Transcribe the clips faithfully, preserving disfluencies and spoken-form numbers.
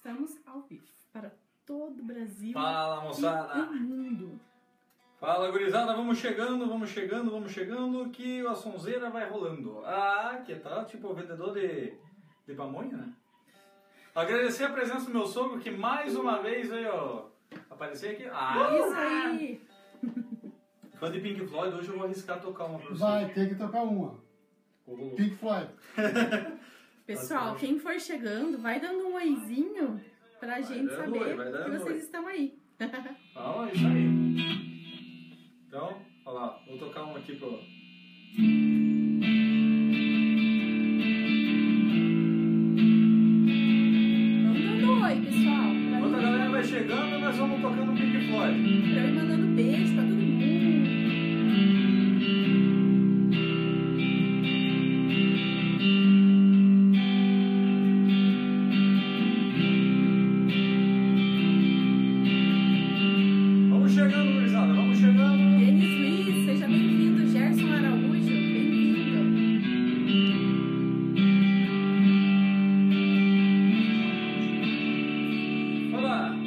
Estamos ao vivo para todo o Brasil. Fala, moçada! E o mundo. Fala, gurizada, vamos chegando, vamos chegando, vamos chegando, que a sonzeira vai rolando. Ah, que tal? Tipo o vendedor de, de pamonha, né? Agradecer a presença do meu sogro, que mais uma vez veio aparecer aqui. Ah, Isso aí! Fã de Pink Floyd, hoje eu vou arriscar tocar uma pra você. Vai, tem que tocar uma. Oh. Pink Floyd. Pessoal, quem for chegando, vai dando um oizinho pra Vai gente dando saber oi, vai dando que vocês oi. estão aí. Ah, isso aí. Então, olha lá, vou tocar uma aqui pro... Vamos dando oi, pessoal. Pra Enquanto a ir- galera vai chegando, nós vamos tocando Pink Floyd. pra ir mandando beijo pra todo mundo. Vamos chegando, gurizada, vamos chegando. Denis Luiz, seja bem-vindo. Gerson Araújo, bem-vindo. Olá.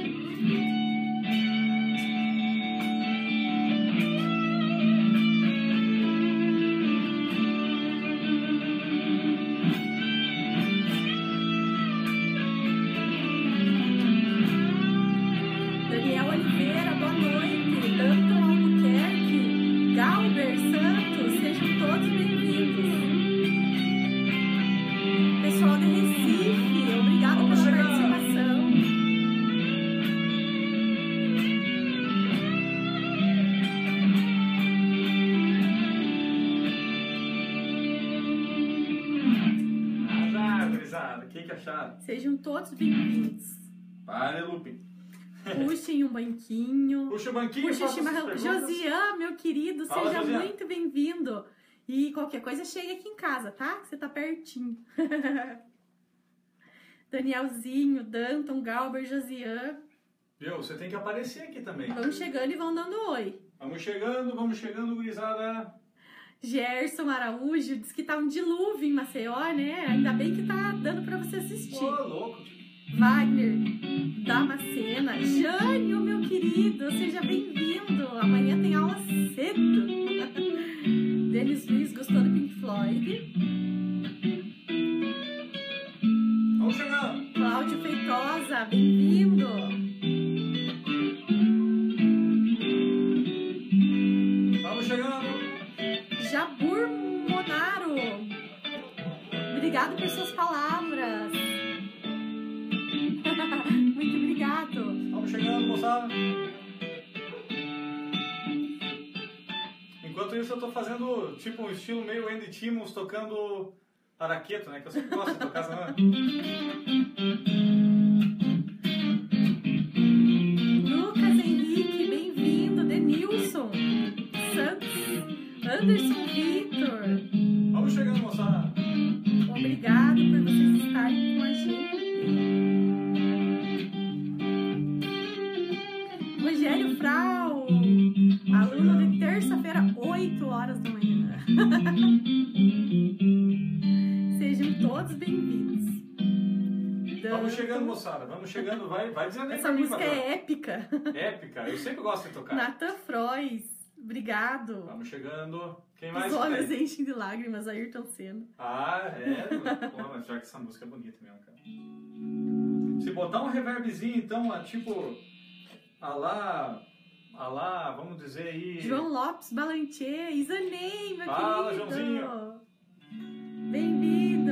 Daniel Oliveira, boa noite. Danton Albuquerque, Galber Santos, sejam todos bem-vindos. Pessoal de Recife, obrigado Vamos pela chegar. participação. Ah, gurizada, o que que acharam? Sejam todos bem-vindos. Para, Lupe. Puxem um banquinho. Puxa o banquinho, Puxa o faça as chimarrão. perguntas. Josian, meu querido, Fala, seja Josian. muito bem-vindo. E qualquer coisa, chega aqui em casa, tá? Você tá pertinho. Danielzinho, Danton, Galber, Josian. Viu? Você tem que aparecer aqui também. Vão chegando e vão dando oi. Vamos chegando, vamos chegando, gurizada. Gerson Araújo diz que tá um dilúvio em Maceió, né? Ainda bem que tá dando pra você assistir. Ô, louco. Wagner, Damascena, Jânio, meu querido, seja bem-vindo. Amanhã tem aula cedo. Denis Luiz gostou do Pink Floyd. Vamos chegando. Cláudio Feitosa, bem-vindo. Vamos chegando. Jabur Monaro, obrigado por suas palavras. Muito obrigado. Vamos chegando, moçada. Enquanto isso, eu tô fazendo tipo um estilo meio Andy Timmons tocando araqueto, né? Que eu sempre gosto de tocar essa, né? Lucas Henrique, bem-vindo. Denilson Santos, Anderson Vitor, Vamos chegando, moçada. obrigado por vocês estarem com a gente. Rogério Frau, aluno de terça-feira, oito horas da manhã. Sejam todos bem-vindos. Vamos chegando, moçada. Vamos chegando. Vai, vai dizendo aí Essa pra mim, música patrão. é épica. Épica. Eu sempre gosto de tocar. Nathan Frois, obrigado. Vamos chegando. Quem mais Os que olhos tem? enchem de lágrimas, Ayrton Senna. Ah, é. Pô, mas já que essa música é bonita mesmo, cara. Se botar um reverbzinho, então, a tipo... A lá... A lá, vamos dizer aí... João Lopes Balantier, Isanei, meu Fala, querido. Joãozinho. Bem-vindo.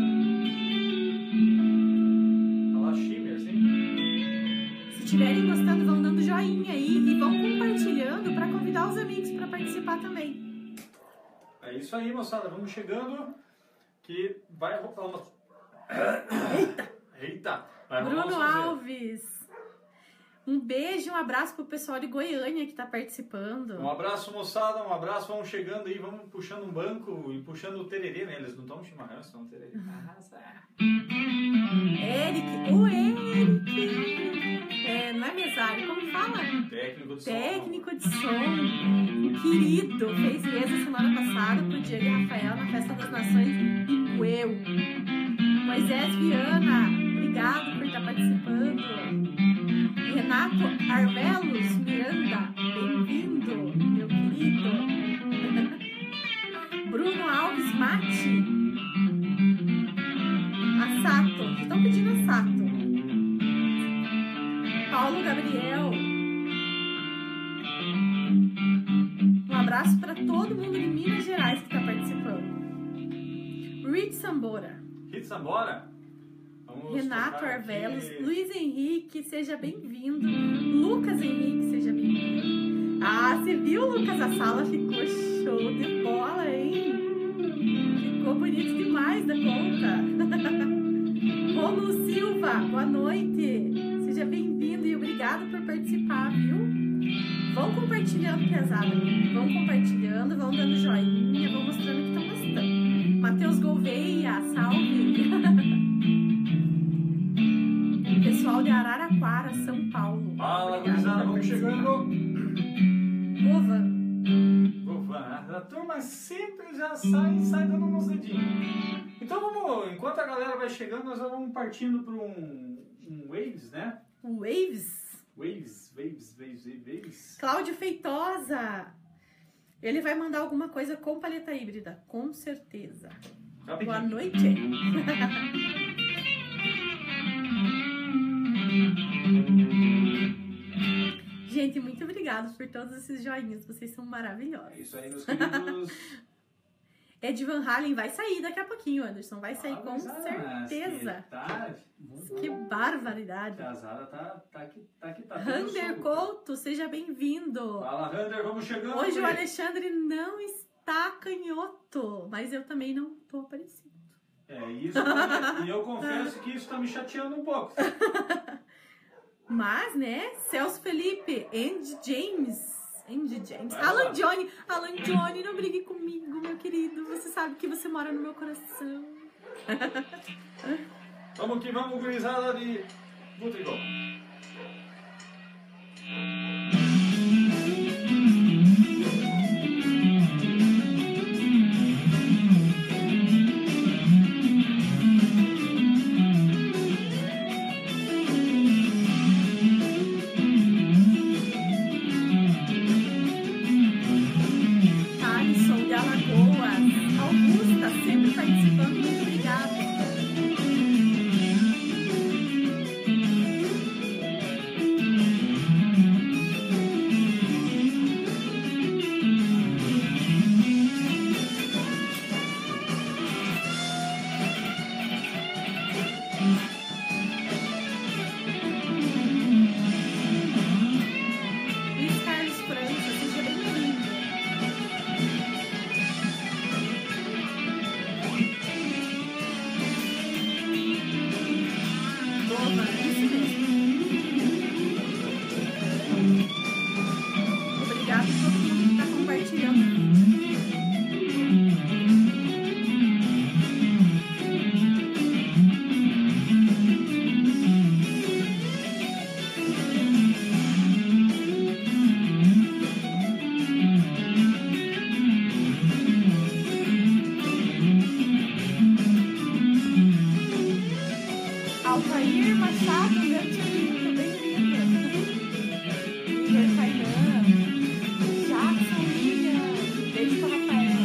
A lá, shimmer, assim. Se estiverem gostando, vão dando joinha aí e vão compartilhando para convidar os amigos para participar também. É isso aí, moçada. Vamos chegando. Que vai rolar uma... Eita! Eita! Vai rolar Bruno uma sonzeira. Alves. Um beijo, um abraço pro pessoal de Goiânia que tá participando. Um abraço, moçada, um abraço, vamos chegando aí, vamos puxando um banco e puxando o tererê, né? Eles não tomam chimarrão, eles tomam tererê. Eric, o Eric. É, não é mesário, como fala? Técnico de som. Técnico de som, querido, fez mesa semana passada pro Diego e Rafael na Festa Nações e Bueu. Moisés Viana, obrigado por estar participando. Tati. A Sato. Estão pedindo a Sato. Paulo Gabriel. Um abraço para todo mundo de Minas Gerais que está participando. Rit Sambora. Rit Sambora. Vamos Renato Arvelos. Aqui. Luiz Henrique, seja bem-vindo. Lucas Henrique, seja bem-vindo. Ah, você viu, Lucas? A sala ficou show de bola, hein? Ficou bonito demais da conta. Rômulo Silva, boa noite. Seja bem-vindo e obrigado por participar, viu? Vão compartilhando, pesada. Vão compartilhando, vão dando joinha, vão mostrando que estão gostando. Matheus Gouveia, salve! Pessoal de Araraquara, São Paulo. Fala, gurizada, vamos chegando. Govan. Govan, a turma sempre já sai, sai dando uns dedinhos. Então vamos, enquanto a galera vai chegando, nós vamos partindo para um, um Waves, né? Um Waves? Waves, Waves, Waves, Waves. Cláudio Feitosa. Ele vai mandar alguma coisa com paleta híbrida, com certeza. Rapidinho. Boa noite. Gente, muito obrigada por todos esses joinhas. Vocês são maravilhosos. É isso aí, meus queridos. Ed Van Halen vai sair daqui a pouquinho, Anderson. Vai sair ah, com certeza. Tá, que barbaridade. A Zara tá, tá aqui, tá aqui, tá Rander Couto, seja bem-vindo. Fala, Rander, vamos chegando. Hoje o Alexandre não está canhoto, mas eu também não tô aparecendo. É isso, e eu confesso que isso tá me chateando um pouco. Mas, né, Celso Felipe, Andy James, Andy James, Vai Alan lá. Johnny, Alan Johnny, não brigue comigo, meu querido, você sabe que você mora no meu coração. Vamos que vamos, gurizada de Butrigol. Alisson de Alagoas, Augusta, sempre participando, muito obrigada. Luiz Carlos França, seja bem-vindo. Toma, isso mesmo. Obrigada a todo mundo que está compartilhando o vídeo. Altair Machado, meu tio, bem-vindo. Igor Kainan, Jackson William, beijo para Rafael.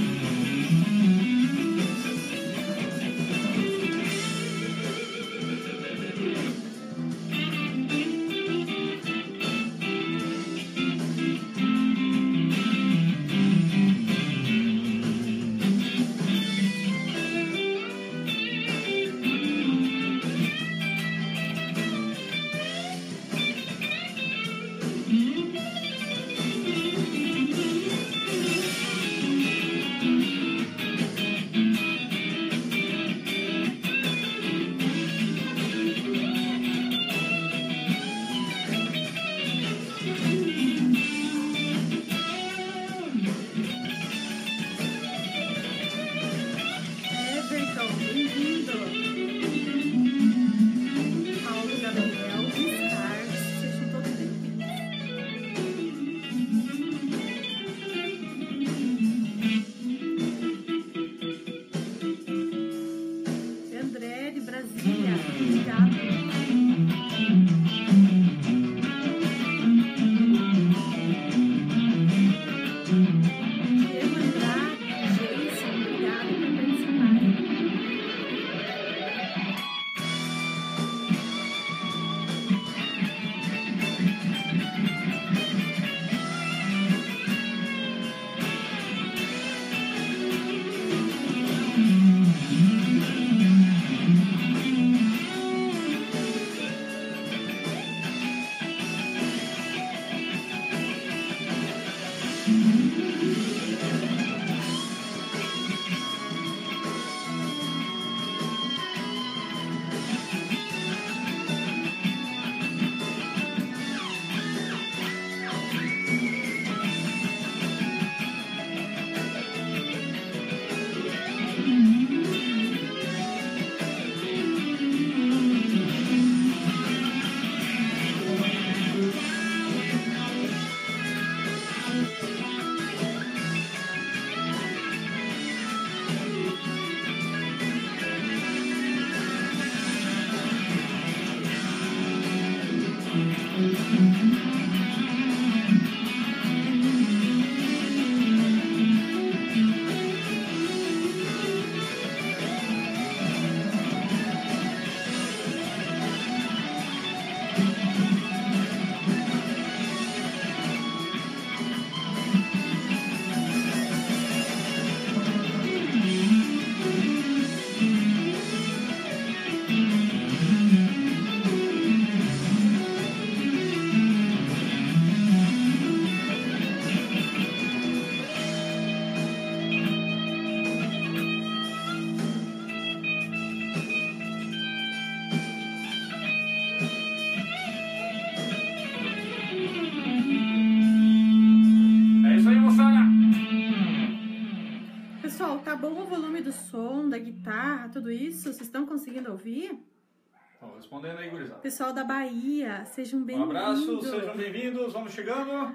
da guitarra, tudo isso, vocês estão conseguindo ouvir? Estão respondendo aí, gurizada. Pessoal da Bahia, sejam Um bem-vindos. abraço, sejam bem-vindos, vamos chegando.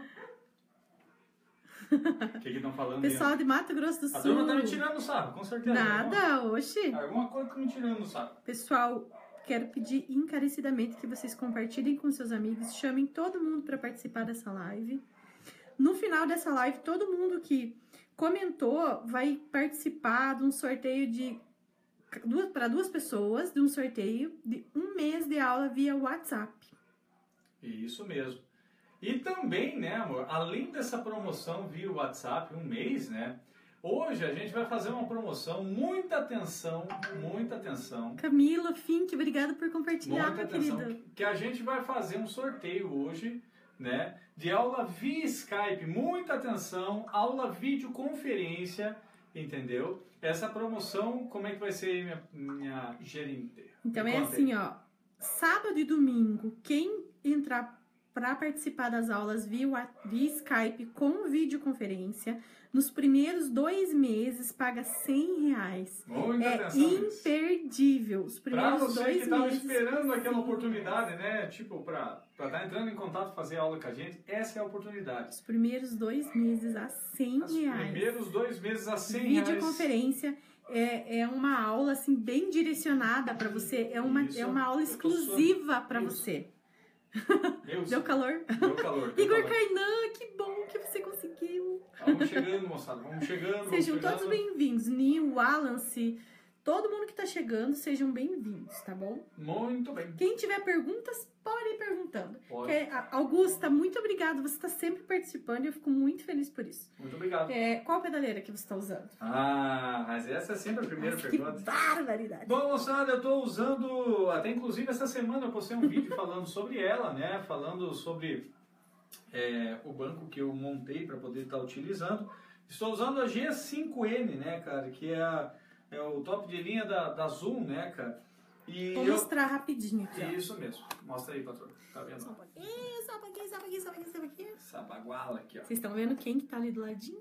O que estão falando Pessoal aí? de Mato Grosso do A Sul. turma tá me tirando o sarro, com certeza. Nada, oxi. Alguma, alguma coisa que me tirando o sarro. Pessoal, quero pedir encarecidamente que vocês compartilhem com seus amigos, chamem todo mundo para participar dessa live. No final dessa live, todo mundo que comentou vai participar de um sorteio de duas, para duas pessoas, de um sorteio de um mês de aula via WhatsApp. Isso mesmo. E também, né, amor, além dessa promoção via WhatsApp, um mês, né, hoje a gente vai fazer uma promoção, muita atenção, muita atenção. Camila, Fink, obrigada por compartilhar, Muita meu atenção, querido. que a gente vai fazer um sorteio hoje, né, de aula via Skype. Muita atenção, aula videoconferência, entendeu? Essa promoção, como é que vai ser, minha, minha gerente? Então Me é conta aí. assim, ó, sábado e domingo, quem entrar para participar das aulas via, wa- via Skype com videoconferência, nos primeiros dois meses paga cem reais. Muita É atenção nisso. imperdível. Os Pra primeiros você que dois estava meses. esperando aquela sim. oportunidade, né? Tipo, pra estar entrando em contato, fazer aula com a gente, essa é a oportunidade. Os primeiros dois meses a cem Os reais. primeiros dois meses a cem reais. Videoconferência é, é uma aula assim bem direcionada para você. É uma, Isso. é uma aula Eu tô exclusiva suando. para Isso. você. Deus, Deu calor? deu calor. Deu Igor calor. Kainan, que bom que você conseguiu. Vamos chegando, moçada. Vamos chegando. Sejam vamos todos chegando. bem-vindos. Nil, Wallace, todo mundo que tá chegando, sejam bem-vindos, tá bom? Muito bem. Quem tiver perguntas, pode ir perguntando. Pode. Que- a- Augusta, muito obrigada. Você está sempre participando e eu fico muito feliz por isso. Muito obrigado. É, qual pedaleira que você está usando? Ah, mas essa é sempre a primeira Nossa, que pergunta. barbaridade. Bom, moçada, eu tô usando, até inclusive essa semana eu postei um vídeo falando sobre ela, né? Falando sobre é, o banco que eu montei para poder estar utilizando. Estou usando a G cinco N, né, cara? Que é, a- é o top de linha da, da Zoom, né, cara? E Vou eu... mostrar rapidinho aqui, ó. Isso mesmo. Mostra aí, patrão. Tá vendo? Só um pouquinho, só um pouquinho, só um pouquinho, só um pouquinho, só um pouquinho. Essa baguala aqui, ó. Vocês estão vendo quem que tá ali do ladinho?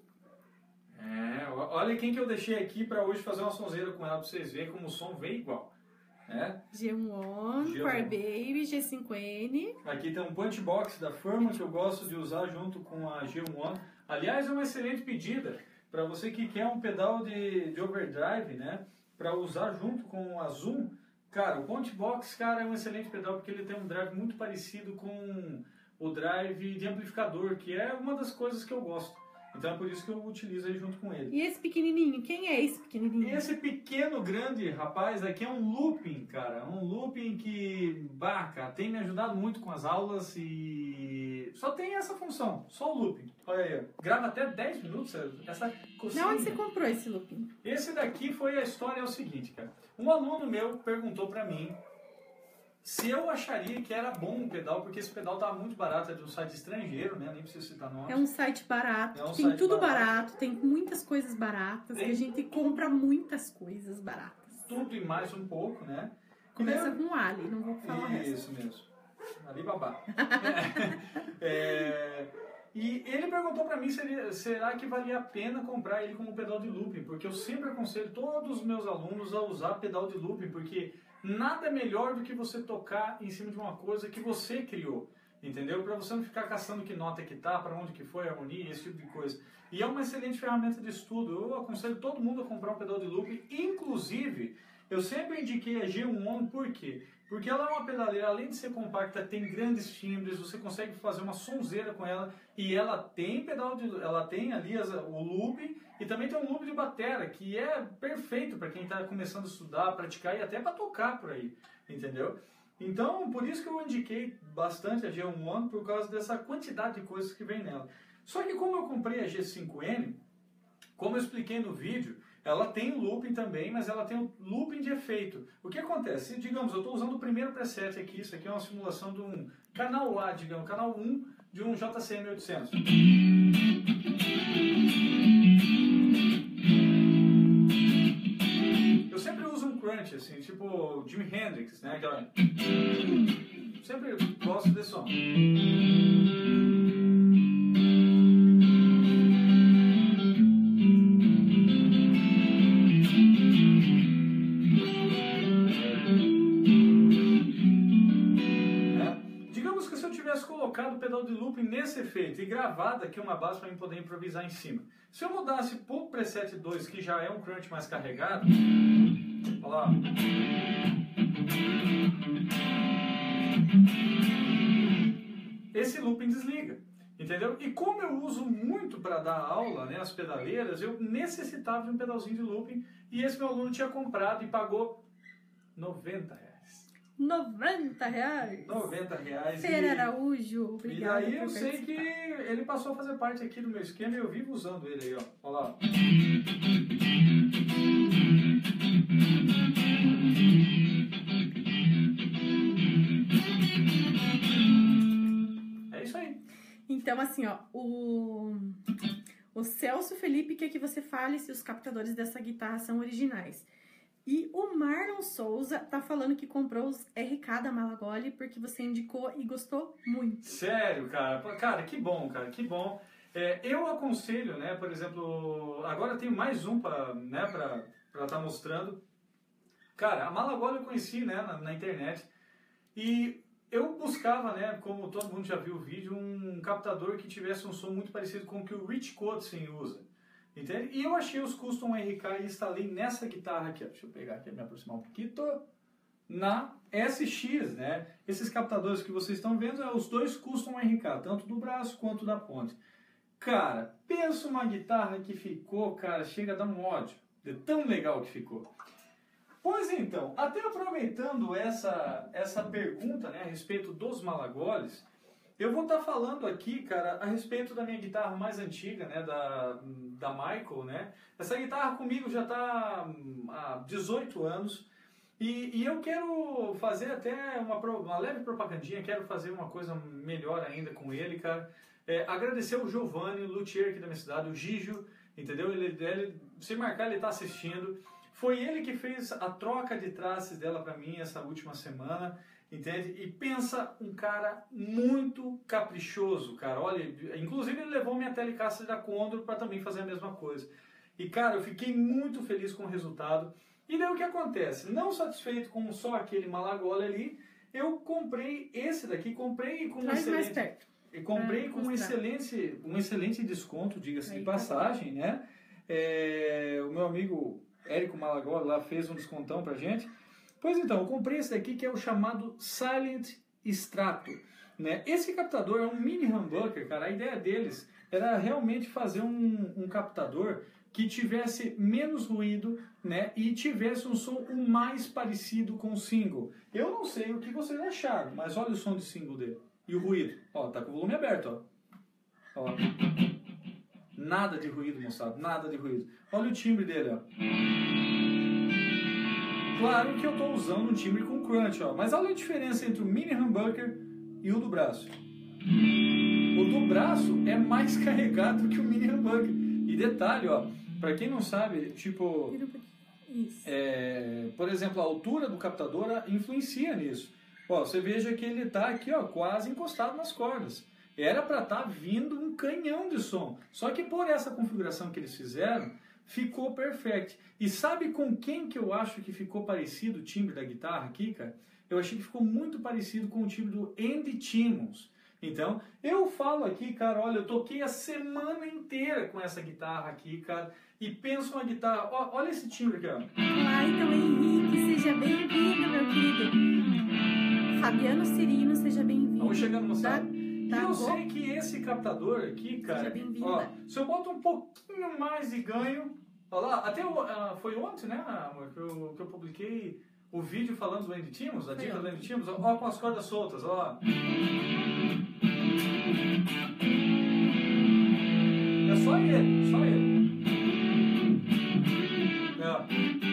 É, ó- olha quem que eu deixei aqui para hoje fazer uma sonzeira com ela, pra vocês verem como o som veio igual. É? G um On, G um. Core Baby, G cinco N. Aqui tem um punch box da Firma que eu gosto de usar junto com a G um One. Aliás, é uma excelente pedida para você que quer um pedal de, de overdrive, né? Para usar junto com a Zoom. Cara, o punch box, cara, é um excelente pedal porque ele tem um drive muito parecido com o drive de amplificador, que é uma das coisas que eu gosto. Então é por isso que eu utilizo aí junto com ele. E esse pequenininho? Quem é esse pequenininho? Esse pequeno, grande rapaz aqui é um looping, cara. Um looping que, bah, cara, tem me ajudado muito com as aulas e só tem essa função, só o looping. Olha aí, ó. Grava até dez minutos essa De cocinha. onde você comprou esse looping? Esse daqui foi a história, é o seguinte, cara. Um aluno meu perguntou pra mim se eu acharia que era bom um pedal, porque esse pedal tava muito barato, é de um site estrangeiro, né? Nem preciso citar nome. É um site barato, É um tem site tudo barato. barato. tem muitas coisas baratas, Tem que a gente compra muitas coisas baratas. Tudo e mais um pouco, né? Começa E daí- com Ali, não vou falar o resto. Isso mesmo. Alibaba. É, e ele perguntou pra mim se ele- será que valia a pena comprar ele como pedal de looping, porque eu sempre aconselho todos os meus alunos a usar pedal de looping, porque nada é melhor do que você tocar em cima de uma coisa que você criou, entendeu? Pra você não ficar caçando que nota que tá, pra onde que foi a harmonia, esse tipo de coisa. E é uma excelente ferramenta de estudo. Eu aconselho todo mundo a comprar um pedal de looping, inclusive eu sempre indiquei a G um On, por quê? Porque ela é uma pedaleira, além de ser compacta, tem grandes timbres, você consegue fazer uma sonzeira com ela, e ela tem pedal de, ela tem ali as, o loop, e também tem um loop de batera, que é perfeito para quem está começando a estudar, praticar e até para tocar por aí, entendeu? Então, por isso que eu indiquei bastante a G um On, por causa dessa quantidade de coisas que vem nela. Só que como eu comprei a G cinco N, como eu expliquei no vídeo, ela tem o looping também, mas ela tem o looping de efeito. O que acontece? Digamos, eu estou usando o primeiro preset aqui, isso aqui é uma simulação de um canal A, digamos, canal um de um J C M oitocentos. Eu sempre uso um crunch, assim, tipo Jimi Hendrix, né? Aquela... Sempre gosto desse som. colocado o pedal de looping nesse efeito e gravado aqui uma base para mim poder improvisar em cima. Se eu mudasse pro preset dois, que já é um crunch mais carregado, olha lá. Esse looping desliga, entendeu? E como eu uso muito para dar aula, né, as pedaleiras, eu necessitava de um pedalzinho de looping e esse meu aluno tinha comprado e pagou noventa reais. noventa reais? noventa reais. Fer Araújo, obrigada. E daí eu por sei que participar. ele passou a fazer parte aqui do meu esquema e eu vivo usando ele aí, ó. Olha lá. É isso aí. Então, assim, ó, o, o Celso Felipe quer que você fale se os captadores dessa guitarra são originais. E o Marlon Souza tá falando que comprou os R K da Malagoli porque você indicou e gostou muito. Sério, cara. Cara, que bom, cara, que bom. É, eu aconselho, né, por exemplo, agora tem mais um para né, pra estar tá mostrando. Cara, a Malagoli eu conheci, né, na, na internet e eu buscava, né, como todo mundo já viu o vídeo, um captador que tivesse um som muito parecido com o que o Rich Kotzen usa. Entende? E eu achei os Custom R K e instalei nessa guitarra aqui, ó. Deixa eu pegar aqui, me aproximar um pouquinho, na S X, né? Esses captadores que vocês estão vendo são os dois Custom R K, tanto do braço quanto da ponte. Cara, pensa uma guitarra que ficou, cara, chega a dar um ódio, de tão legal que ficou. Pois então, até aproveitando essa, essa pergunta, né, a respeito dos Malagolis, eu vou estar falando aqui, cara, a respeito da minha guitarra mais antiga, né, da, da Michael, né. Essa guitarra comigo já está há dezoito anos e, e eu quero fazer até uma, uma leve propagandinha, quero fazer uma coisa melhor ainda com ele, cara. É, agradecer o Giovanni, o luthier aqui da minha cidade, o Gijo, entendeu? Ele, ele, se marcar, ele está assistindo. Foi ele que fez a troca de traços dela para mim essa última semana. Entende? E pensa um cara muito caprichoso, cara. Olha, inclusive ele levou minha Telecaster da Condor para também fazer a mesma coisa. E, cara, eu fiquei muito feliz com o resultado. E daí o que acontece? Não satisfeito com só aquele Malagoli ali, eu comprei esse daqui, comprei com um Traz mais excelente... perto. Eu comprei Ah, com um excelente, um excelente desconto, diga-se de passagem, tá, né? É, o meu amigo Érico Malagoli lá fez um descontão pra gente. Pois então, eu comprei esse daqui que é o chamado Silent Strato, né? Esse captador é um mini humbucker, cara. A ideia deles era realmente fazer um, um captador que tivesse menos ruído, né? E tivesse um som o mais parecido com o single. Eu não sei o que vocês acharam, mas olha o som de single dele. E o ruído. Ó, tá com o volume aberto, ó. Ó. Nada de ruído, moçada. Nada de ruído. Olha o timbre dele, ó. Claro que eu estou usando um timbre com crunch, ó, mas olha a diferença entre o mini humbucker e o do braço. O do braço é mais carregado que o mini humbucker. E detalhe, ó, para quem não sabe, tipo, é, por exemplo, a altura do captador influencia nisso. Ó, você veja que ele está aqui, ó, quase encostado nas cordas. Era para estar tá vindo um canhão de som. Só que por essa configuração que eles fizeram, ficou perfect. E sabe com quem que eu acho que ficou parecido o timbre da guitarra aqui, cara? Eu achei que ficou muito parecido com o timbre do Andy Timmons. Então, eu falo aqui, cara, olha, eu toquei a semana inteira com essa guitarra aqui, cara, e penso uma guitarra, ó, olha esse timbre aqui, ó. Olá, então, Henrique, seja bem-vindo, meu querido. Fabiano Cirino, seja bem-vindo. Vamos chegando no Tá, sábado. tá E eu bom? sei que esse captador aqui, cara, ó, se eu boto um pouquinho mais de ganho, olha lá, até uh, foi ontem, né, amor, que eu, que eu publiquei o vídeo falando do Andy Timmons, a dica do Andy Timmons, ó, ó, com as cordas soltas, ó. É só ele, só ele. É, ó.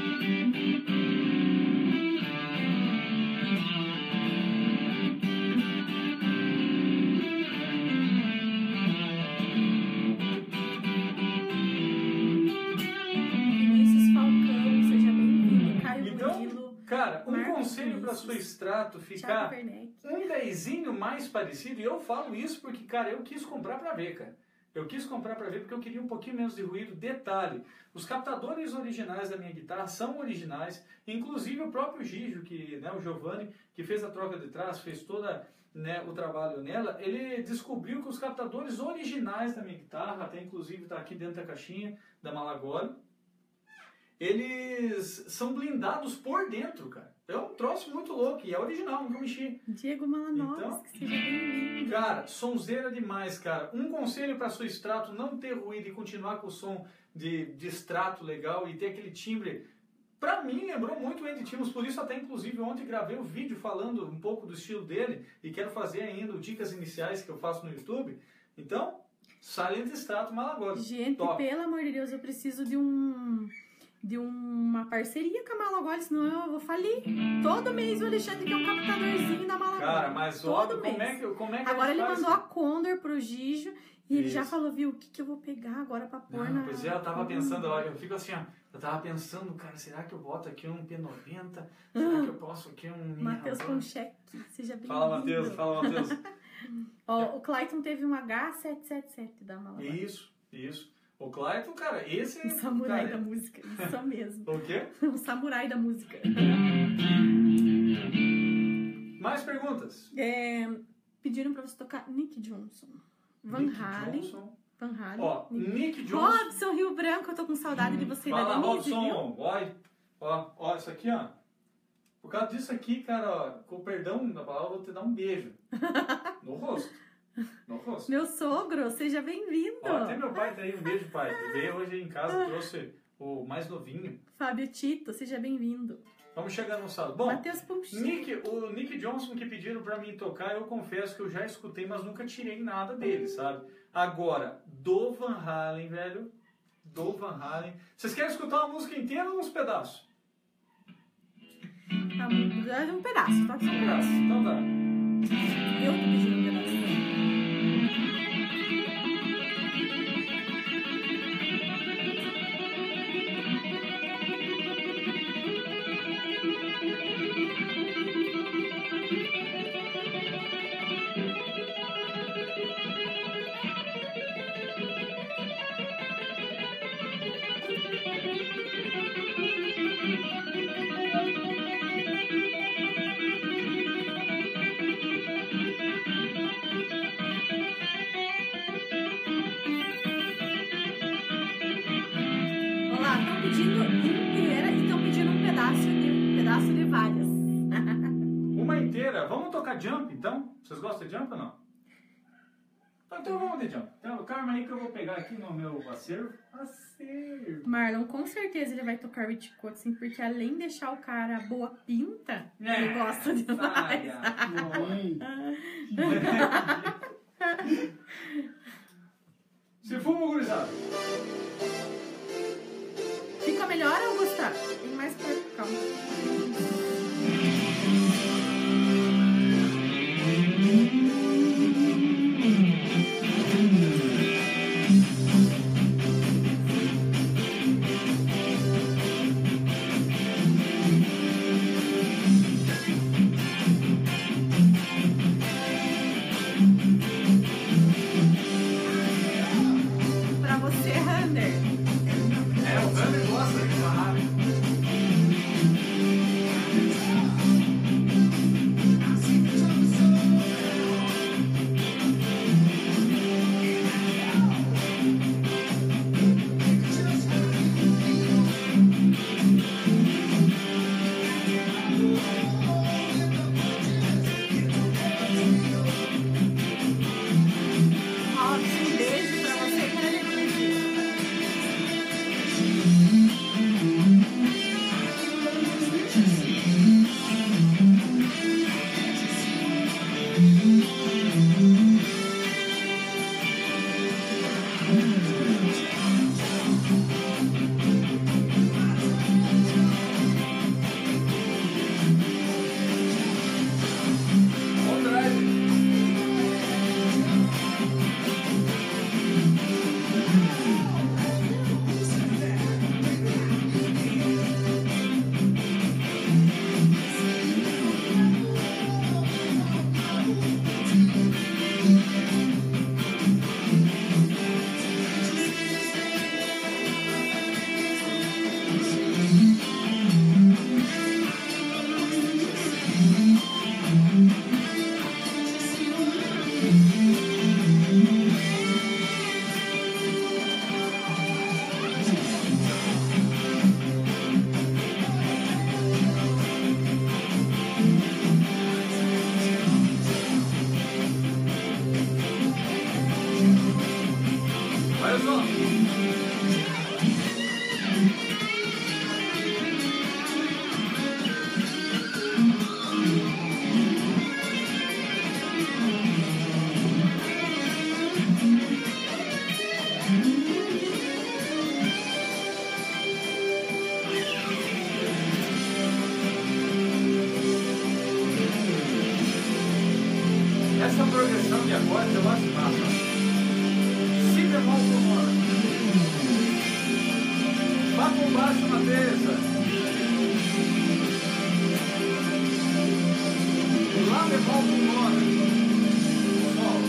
Cara, um Marcos conselho para sua extrato ficar um dezinho mais parecido, e eu falo isso porque, cara, eu quis comprar para ver, cara. Eu quis comprar para ver porque eu queria um pouquinho menos de ruído. Detalhe, os captadores originais da minha guitarra são originais, inclusive o próprio Gigio, que, né, o Giovanni, que fez a troca de trás, fez toda, né, o trabalho nela, ele descobriu que os captadores originais da minha guitarra, até inclusive está aqui dentro da caixinha da Malagoli, eles são blindados por dentro, cara. É um troço muito louco e é original, nunca mexi. Diego Malanovski, Então, seja bem-vindo. Cara, sonzeira demais, cara. Um conselho para sua extrato, não ter ruído e continuar com o som de, de extrato legal e ter aquele timbre. Pra mim, lembrou muito o Andy Timmons, por isso até inclusive ontem gravei um vídeo falando um pouco do estilo dele e quero fazer ainda dicas iniciais que eu faço no YouTube. Então, Silent Strato Malagoli. Gente, top. pelo amor de Deus, eu preciso de um... de uma parceria com a Malagoli, senão eu vou falir. Todo mês o Alexandre quer um captadorzinho da Malagoli. Cara, mas todo olha, mês. como é que, como é que Agora ele faz, mandou cara? a Condor pro Gigio e ele Isso. já falou, viu, o que, que eu vou pegar agora pra pôr Não, na... pois é, eu tava pensando, olha, eu fico assim, ó, eu tava pensando, cara, será que eu boto aqui um P noventa? Será que eu posso aqui um... Mini Matheus Havana? Concheque, seja bem-vindo. Fala, Matheus, fala, Matheus. Ó, o Clayton teve um H sete sete sete da Malagoli. Isso, isso. O Clayton, cara, esse... O samurai cara, da música, isso mesmo. O quê? O samurai da música. Mais perguntas? É, pediram pra você tocar Nick Johnson. Van Nick Halen. Johnson. Van Halen. Ó, Nick- Nick Johnson. Robson Rio Branco, eu tô com saudade de você Fala, da Denise, viu? Robson. Ó, ó, ó, isso aqui, ó. Por causa disso aqui, cara, ó, com o perdão da palavra, eu vou te dar um beijo. No rosto. No rosto. Meu sogro, seja bem-vindo. Ó, até meu pai tá aí, um beijo, pai. Ele veio hoje em casa, trouxe o mais novinho. Fábio Tito, seja bem-vindo. Vamos chegar no sábado. Bom, Matheus Punchinho. Nick, o Nick Johnson que pediram pra mim tocar, eu confesso que eu já escutei, mas nunca tirei nada dele, sabe? Agora, do Van Halen, velho, do Van Halen. Vocês querem escutar uma música inteira ou uns pedaços? Ah, um pedaço, toca só um Um pedaço. pedaço, então tá. Eu tô pedindo um pedaço. Olá, estão pedindo inteira e estão pedindo um pedaço de, um pedaço de várias. Uma inteira. Vamos tocar Jump, então? Vocês gostam de Jump ou não? Então vamos de Jump. Então, calma aí que eu vou pegar aqui no meu acervo. Acervo. Marlon, com certeza ele vai tocar Rich Kotzen, porque além de deixar o cara boa pinta, É, ele gosta demais. Se fumo, gurizada. Fica melhor ou Gustavo? Tem mais pra... Calma. Pra você, Hunter. É, o Vander gosta de falar. Robson, um beijo pra você e pra Denise. On drive. Essa progressão de acordes eu acho massa. Si bemol menor. Fá com baixo na terça. Lá bemol menor. Sol.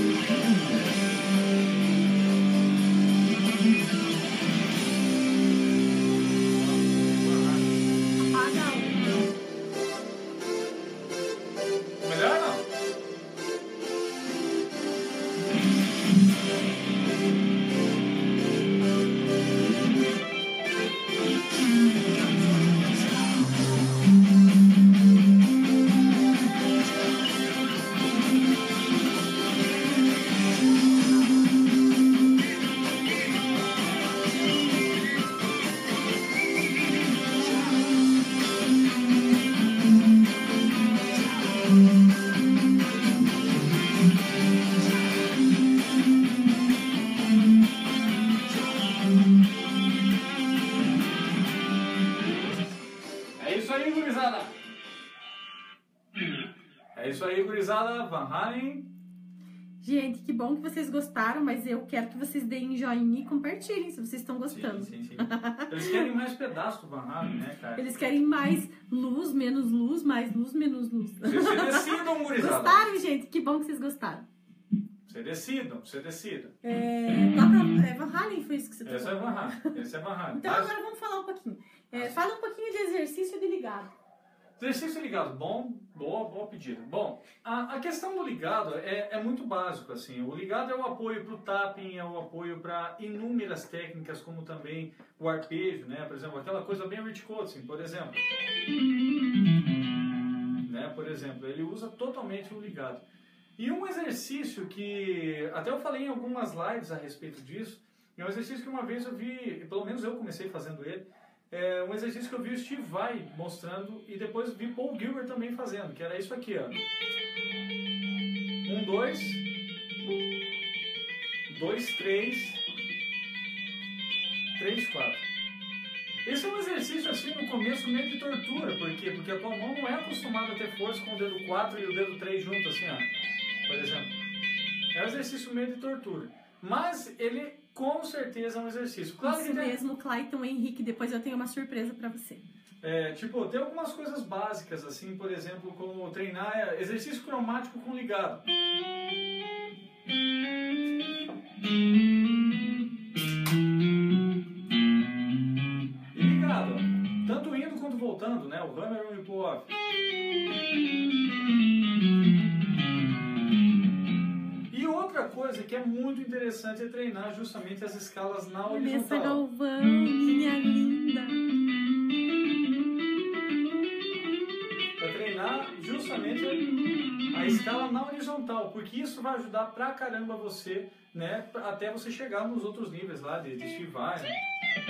Melhor não? É isso aí, gurizada. É isso aí, gurizada. Van Halen. Gente, que bom que vocês gostaram, mas eu quero que vocês deem joinha e compartilhem se vocês estão gostando. Sim, sim, sim. Eles querem mais pedaço do Van Halen, né, cara? Eles querem mais luz, menos luz, mais luz, menos luz. Vocês se decidam, gurizada. Gostaram, gente? Que bom que vocês gostaram. Você decidam, você decida. É, toca, é Van Halen, foi isso que você tocou? Esse é Van Halen. Esse é Van Halen. Então Mas- agora vamos falar um pouquinho. É, fala um pouquinho de exercício de ligado. Exercício ligado, bom, boa, boa pedida. Bom, a, a questão do ligado é, é muito básico, assim. O ligado é o apoio para o tapping, é o apoio para inúmeras técnicas, como também o arpejo, né? Por exemplo, aquela coisa bem Rich Kotzen, por exemplo. Né? Por exemplo, ele usa totalmente o ligado. E um exercício que, até eu falei em algumas lives a respeito disso, é um exercício que uma vez eu vi, pelo menos eu comecei fazendo ele, é um exercício que eu vi o Steve Vai mostrando e depois vi Paul Gilbert também fazendo, que era isso aqui, ó. Um, dois, dois, três, três, quatro. Esse é um exercício assim no começo meio de tortura, por quê? Porque a tua mão não é acostumada a ter força com o dedo quatro e o dedo três juntos, assim, ó. Por exemplo. É um exercício meio de tortura. Mas ele com certeza é um exercício. Claro Isso que tem, mesmo, Clayton Henrique. Depois eu tenho uma surpresa pra você. é, tipo, tem algumas coisas básicas, assim, por exemplo, como treinar é, exercício cromático com ligado. E ligado, ó. Tanto indo quanto voltando, né? O hammer e o pull-off. E outra coisa que é muito interessante é treinar justamente as escalas na Vanessa horizontal. Galvão, minha linda. Para treinar justamente a escala na horizontal, porque isso vai ajudar pra caramba você, né? Até você chegar nos outros níveis lá de, de Steve Vai, né?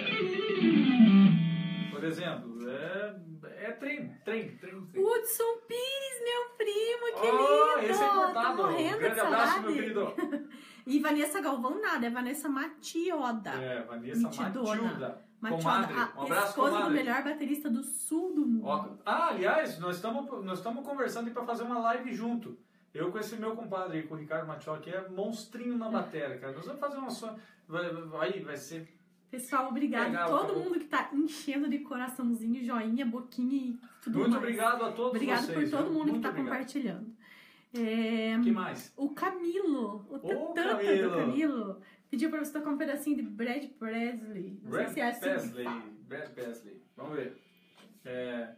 Por exemplo, é, é treino, treino, treino, treino. Hudson Pires, meu primo, que Oh, lindo! esse é importado. Tô morrendo Grande de abraço, saudade. meu querido. E Vanessa Galvão nada, é Vanessa Matioda. É, Vanessa Mitidona. Matilda. Matioda, Comadre. a Um abraço, esposa do comadre. melhor baterista do sul do mundo. Ó, ah, aliás, nós estamos nós estamos conversando para fazer uma live junto. Eu com esse meu compadre aí, com o Ricardo Matiola, que é monstrinho na bateria, cara. Nós vamos fazer uma só. Vai, vai, vai ser. Pessoal, obrigado. Legal, Todo acabou. mundo que tá enchendo de coraçãozinho, joinha, boquinha e tudo Muito mais. obrigado a todos Obrigado vocês. por todo viu? mundo que Muito tá obrigado. compartilhando. É, O que mais? o Camilo, o Ô, Tantanta Camilo. do Camilo, pediu pra você tocar um pedacinho de Brad Presley. Não Brad sei se é assim que Paisley. fala. Brad Paisley. Vamos ver. É...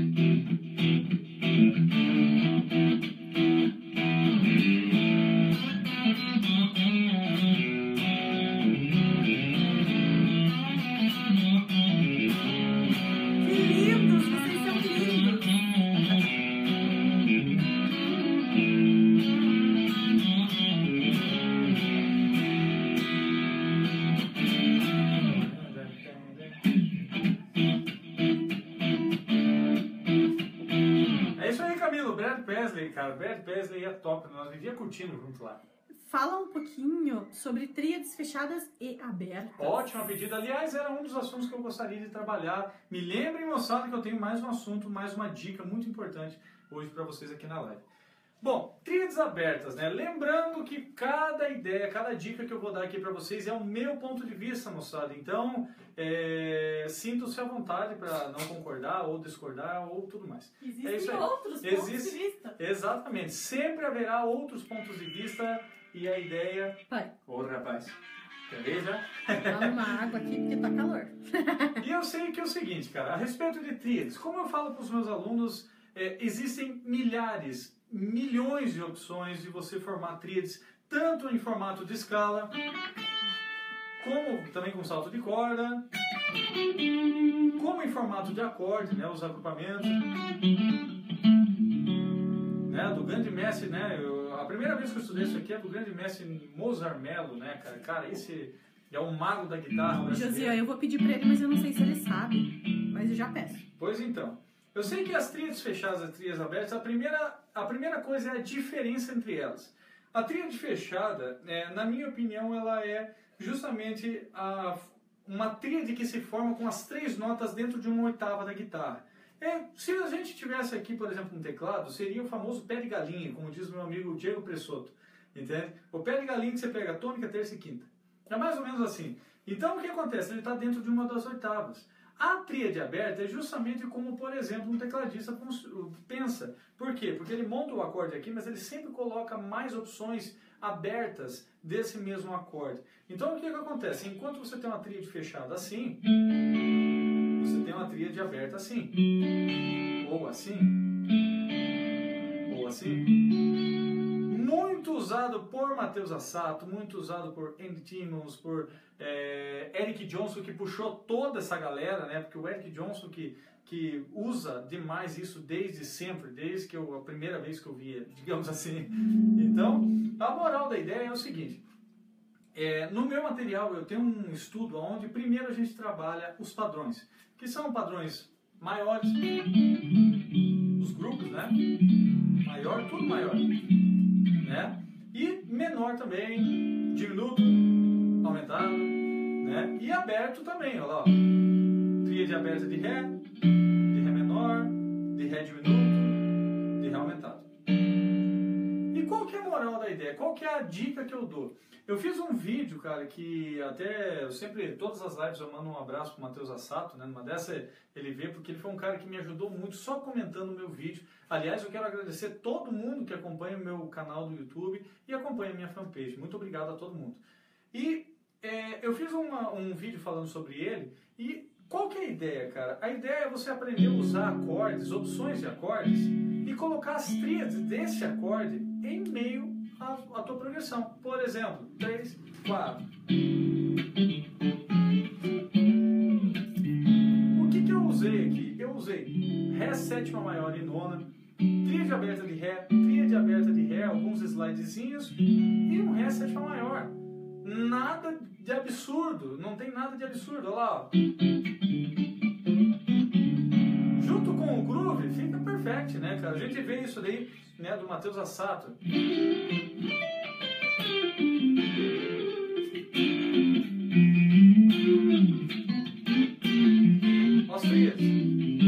Que lindos, vocês são lindos. É isso aí, Camilo. Brad Paisley, cara. Brad Paisley é top. Nós vivíamos curtindo junto lá. Fala um pouquinho sobre tríades fechadas e abertas. Ótima pedida. Aliás, era um dos assuntos que eu gostaria de trabalhar. Me lembrem, moçada, que eu tenho mais um assunto, mais uma dica muito importante hoje para vocês aqui na live. Bom, tríades abertas, né? Lembrando que cada ideia, cada dica que eu vou dar aqui para vocês é o meu ponto de vista, moçada. Então, é, sintam-se à vontade para não concordar ou discordar ou tudo mais. Existem é isso aí. outros Existe, pontos de vista. Exatamente. Sempre haverá outros pontos de vista e a ideia... Pai. Ô, rapaz, quer ver já? Dá uma água aqui porque tá calor. E eu sei que é o seguinte, cara, a respeito de tríades, como eu falo para os meus alunos, é, existem milhares, milhões de opções de você formar tríades, tanto em formato de escala, como também com salto de corda, como em formato de acorde, né, os agrupamentos, né, do grande mestre, né, eu, a primeira vez que eu estudei isso aqui é do grande mestre Mozart Mello, né, cara, cara, esse é um mago da guitarra brasileira. Josiah, eu vou pedir pra ele, mas eu não sei se ele sabe, mas eu já peço. Pois então, eu sei que as tríades fechadas e as tríades abertas, a primeira, a primeira coisa é a diferença entre elas. A tríade fechada, é, na minha opinião, ela é justamente a, uma tríade que se forma com as três notas dentro de uma oitava da guitarra. É, se a gente tivesse aqui, por exemplo, um teclado, seria o famoso pé de galinha, como diz meu amigo Diego Pressoto. Entende? O pé de galinha que você pega tônica, terça e quinta. É mais ou menos assim. Então, o que acontece? Ele está dentro de uma das oitavas. A tríade aberta é justamente como, por exemplo, um tecladista pensa. Por quê? Porque ele monta o acorde aqui, mas ele sempre coloca mais opções abertas desse mesmo acorde. Então, o que, que acontece? Enquanto você tem uma tríade fechada assim, você tem uma tríade aberta assim. Ou assim. Ou assim. Muito usado por Matheus Assato, muito usado por Andy Timmons, por é, Eric Johnson, que puxou toda essa galera, né? Porque o Eric Johnson que, que usa demais isso desde sempre, desde que eu, a primeira vez que eu vi ele, digamos assim. Então, a moral da ideia é o seguinte. É, no meu material eu tenho um estudo onde primeiro a gente trabalha os padrões, que são padrões maiores, os grupos, né? Maior, tudo maior. Né? E menor também, diminuto, aumentado, né? E aberto também, olha lá, ó. Tríade aberta de Ré, de Ré menor, de Ré diminuto, de Ré aumentado. E qual que é a moral da ideia? Qual que é a dica que eu dou? Eu fiz um vídeo, cara, que até eu sempre, todas as lives eu mando um abraço pro Matheus Assato, né? Numa dessa ele vê, porque ele foi um cara que me ajudou muito só comentando o meu vídeo. Aliás, eu quero agradecer todo mundo que acompanha o meu canal do YouTube e acompanha a minha fanpage. Muito obrigado a todo mundo. E é, eu fiz uma, um vídeo falando sobre ele e qual que é a ideia, cara? A ideia é você aprender a usar acordes, opções de acordes e colocar as tríades desse acorde em meio à, à tua progressão. Por exemplo, três, quatro. O que que eu usei aqui? Eu usei Ré sétima maior e nona, tríade aberta de Ré, tríade aberta de Ré, alguns slidezinhos e um Ré sétima maior. Nada de absurdo, não tem nada de absurdo, olha lá, ó. Junto com o groove fica perfect, né, cara? A gente vê isso daí, né, do Matheus Assato. As tríades.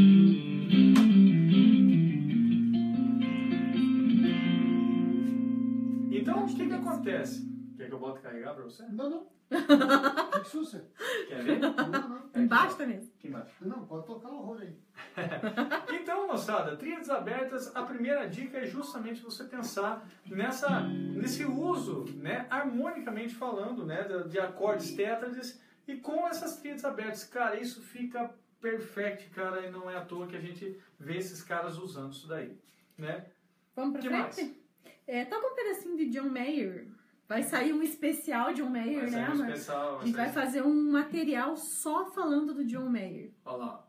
Então, o que que acontece? Quer que eu bote carregar pra você? Não, não. Que susto. Quer ver? Não, não. Embaixo também. Aqui embaixo. Não, pode tocar o horror aí. Então, moçada, tríades abertas, a primeira dica é justamente você pensar nessa, nesse uso, né, harmonicamente falando, né, de, de acordes tétrades e com essas tríades abertas. Cara, isso fica perfect, cara, e não é à toa que a gente vê esses caras usando isso daí, né? Vamos pra Que frente? É, toca um pedacinho de John Mayer. Vai sair um especial John Mayer, Vai sair né, um amor? especial, A gente vai sair- fazer um material só falando do John Mayer. Olha lá.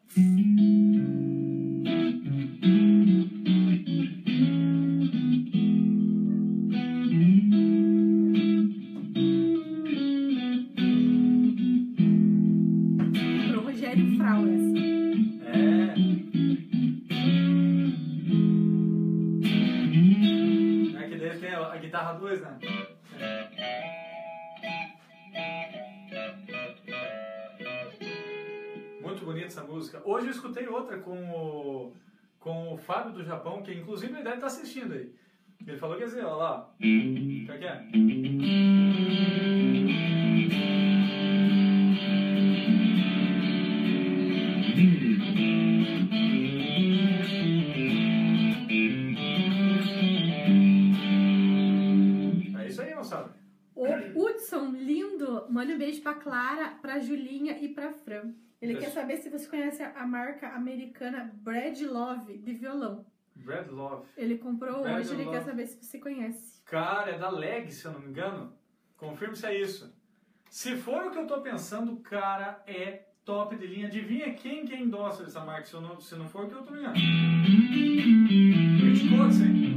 Pro Rogério Frau, essa. É. É que daí tem a a guitarra dois, né? Muito bonita essa música. Hoje eu escutei outra com o, com o Fábio do Japão, que inclusive ele deve estar assistindo aí. Ele falou que ia dizer, olha lá. O que é que é? É isso aí, moçada. O Hudson, lindo, manda um beijo pra Clara, pra Julinha e pra Fran. Ele Isso. quer saber se você conhece a marca americana Brad Love de violão. Brad Love. Ele comprou Brad hoje, ele Love. quer saber se você conhece. Cara, é da Leg, se eu não me engano. Confirme se é isso. Se for o que eu tô pensando, cara, é top de linha. Adivinha quem que é endossa dessa marca, se, eu não, se não for o que eu tô me engano. Rich Coates, hein?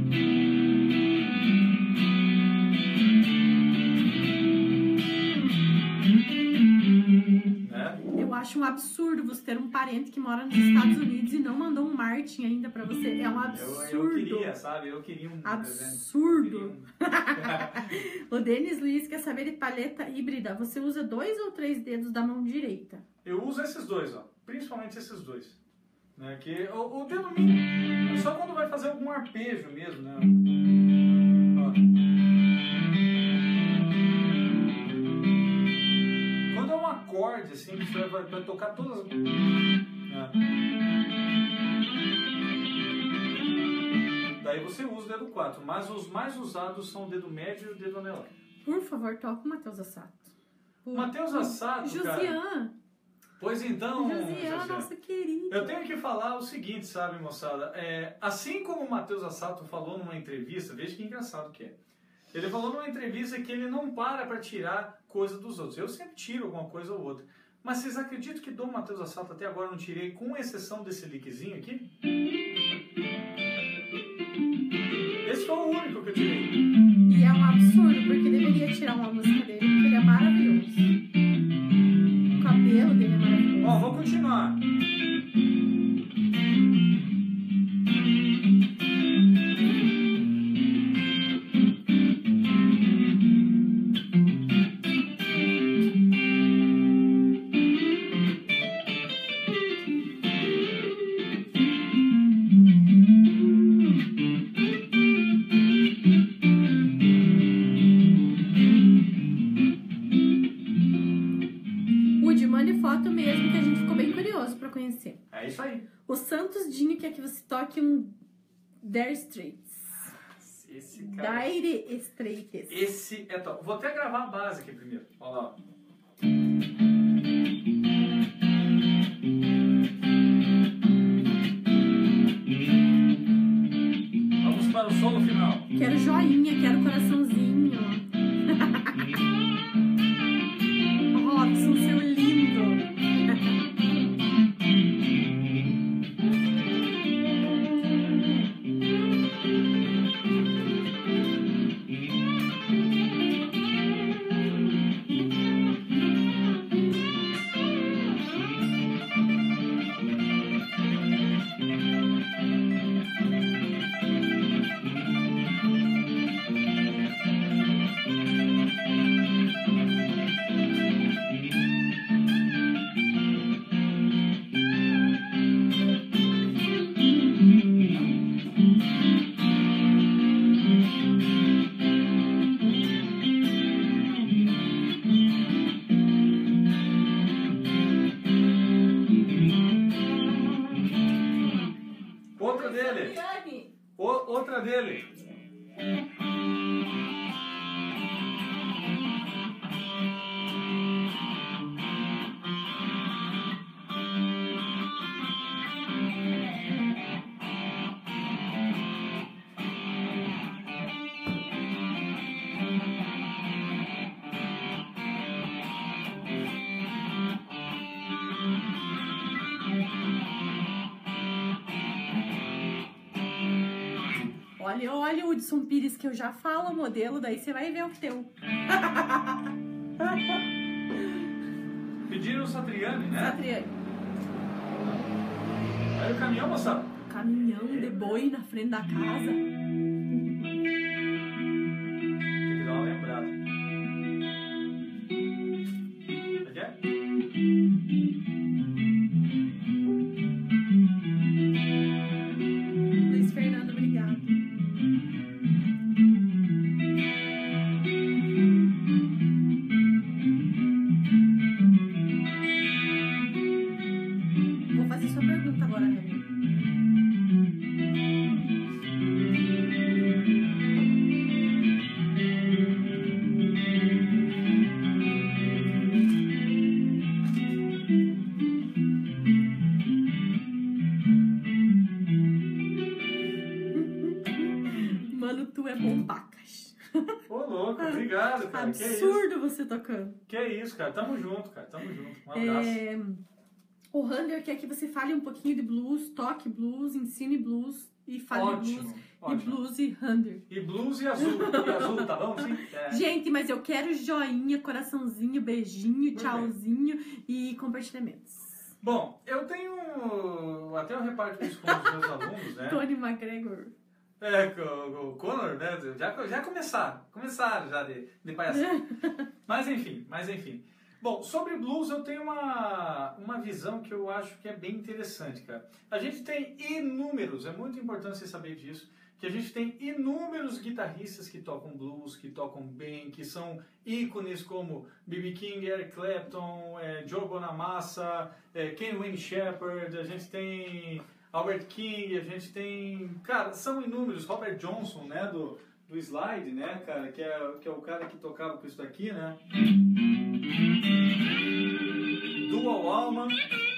Né? Eu acho um absurdo você ter um parente que mora nos Estados Unidos e não mandou um Martin ainda pra você. É um Eu, absurdo. eu queria, sabe? Eu queria um Absurdo. presente. O Denis Luiz quer saber de paleta híbrida. Você usa dois ou três dedos da mão direita? Eu uso esses dois, ó. Principalmente esses dois. Né? Que o, o dedo mínimo é só quando vai fazer algum arpejo mesmo, né? Ó. Quando é um acorde, assim, que você vai, vai tocar todas as... Né? Daí você usa o dedo quatro, mas os mais usados são o dedo médio e o dedo anelar. Por favor, toca o Matheus Assato. O- Matheus Assato, cara... Josian. Pois então, Josian, Josian, nossa querida. eu tenho que falar o seguinte, sabe, moçada? É, assim como o Matheus Assato falou numa entrevista, veja que engraçado que é. Ele falou numa entrevista que ele não para para tirar coisa dos outros. Eu sempre tiro alguma coisa ou outra. Mas vocês acreditam que do Matheus Assato até agora eu não tirei, com exceção desse lickzinho aqui? Esse foi o único que eu tirei. E é um absurdo, porque deveria tirar uma música dele, porque ele é maravilhoso. O cabelo dele é maravilhoso. Ó, vou continuar. Woody, mande foto mesmo, que a gente ficou bem curioso pra conhecer. É isso aí. O Santos Dinho quer que você toque um Dire Straits. Esse cara... Dire Straits. Esse é top. Vou até gravar a base aqui primeiro. Olha lá. Ó. Vamos para o solo final. Quero joinha, quero coraçãozinho. Robson, seu lindo. Outra dele. Fabiane. O- outra dele. Olha, olha o Hudson Pires, que eu já falo o modelo, daí você vai ver o teu. Pediram o Satriani, né? Satriani. Aí o caminhão, moçada. Caminhão de boi na frente da casa. Tem que dar uma lembrada. Aqui é? Luiz Fernando, obrigado. Ô, louco, obrigado, cara. Que é isso? Absurdo você tocando. Que é isso, cara. Tamo junto, cara. Tamo junto. Um abraço. É, o Hunger quer que você fale um pouquinho de blues, toque blues, ensine blues e fale Ótimo, blues ótimo. e blues e Hunger. E blues e azul. E azul, tá bom? Sim? É. Gente, mas eu quero joinha, coraçãozinho, beijinho, bem. tchauzinho e compartilhamentos. Bom, eu tenho... Até eu reparto isso com os meus alunos, né? Tony McGregor. É, com o Conor, né? Já, já começaram. Começaram já de, de palhaçada. Mas enfim, mas enfim. Bom, sobre blues eu tenho uma, uma visão que eu acho que é bem interessante, cara. A gente tem inúmeros, é muito importante você saber disso, que a gente tem inúmeros guitarristas que tocam blues, que tocam bem, que são ícones como B B King, Eric Clapton, é, Joe Bonamassa, é, Ken Wayne Shepherd, a gente tem Albert King, a gente tem... Cara, são inúmeros. Robert Johnson, né, do, do Slide, né, cara, que é, que é o cara que tocava com isso daqui, né? Dual Alma.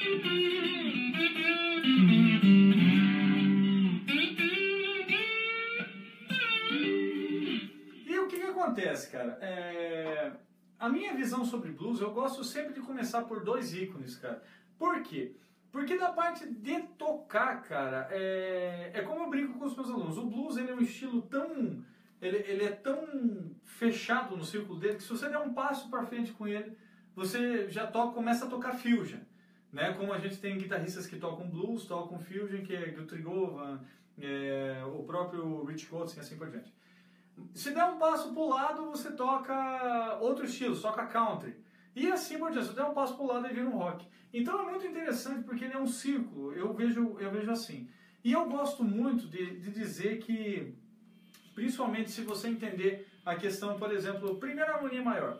E o que que acontece, cara? É... A minha visão sobre blues, eu gosto sempre de começar por dois ícones, cara. Por quê? Porque da parte de tocar, cara, é, é como eu brinco com os meus alunos. O blues, ele é um estilo tão... Ele, ele é tão fechado no círculo dele que se você der um passo para frente com ele, você já toca, começa a tocar fusion, né? Como a gente tem guitarristas que tocam blues, tocam fusion, que é Guthrie Govan, é, o próprio Rich Coates e assim por diante. Se der um passo para o lado, você toca outro estilo, toca country. E assim por diante, se der um passo para o lado, ele vira um rock. Então é muito interessante porque ele é um círculo, eu vejo, eu vejo assim. E eu gosto muito de, de dizer que, principalmente se você entender a questão, por exemplo, primeira harmonia maior.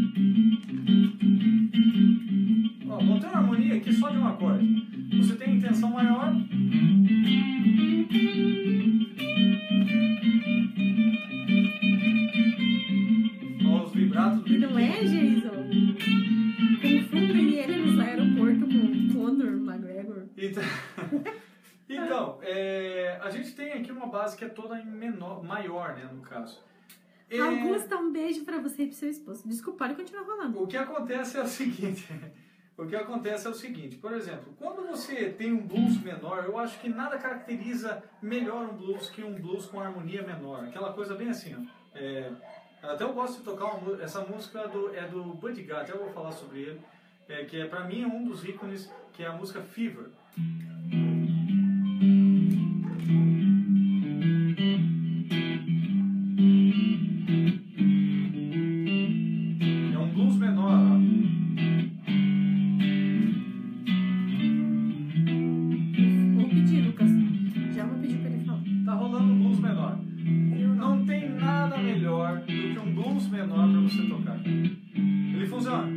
Ó, montei uma harmonia aqui só de um acorde. Você tem a intenção maior. Ó, os vibratos do E não é, Jason? Confundem ele nos aeroportos com Conor McGregor. Então, então é, a gente tem aqui uma base que é toda em menor, maior, né, no caso. É, Augusta, um beijo pra você e pro seu esposo. Desculpa, pode continuar falando. o que acontece é o seguinte, o que acontece é o seguinte, por exemplo, quando você tem um blues menor, eu acho que nada caracteriza melhor um blues que um blues com harmonia menor, aquela coisa bem assim, ó. É, até eu gosto de tocar uma, essa música do, é do Buddy Guy, até eu vou falar sobre ele, é, que é, pra mim é um dos ícones, que é a música Fever. É um blues menor, ó. Vou pedir, Lucas. Já vou pedir pra ele falar. Tá rolando um blues menor. Não tem nada melhor do que um blues menor pra você tocar. Ele funciona.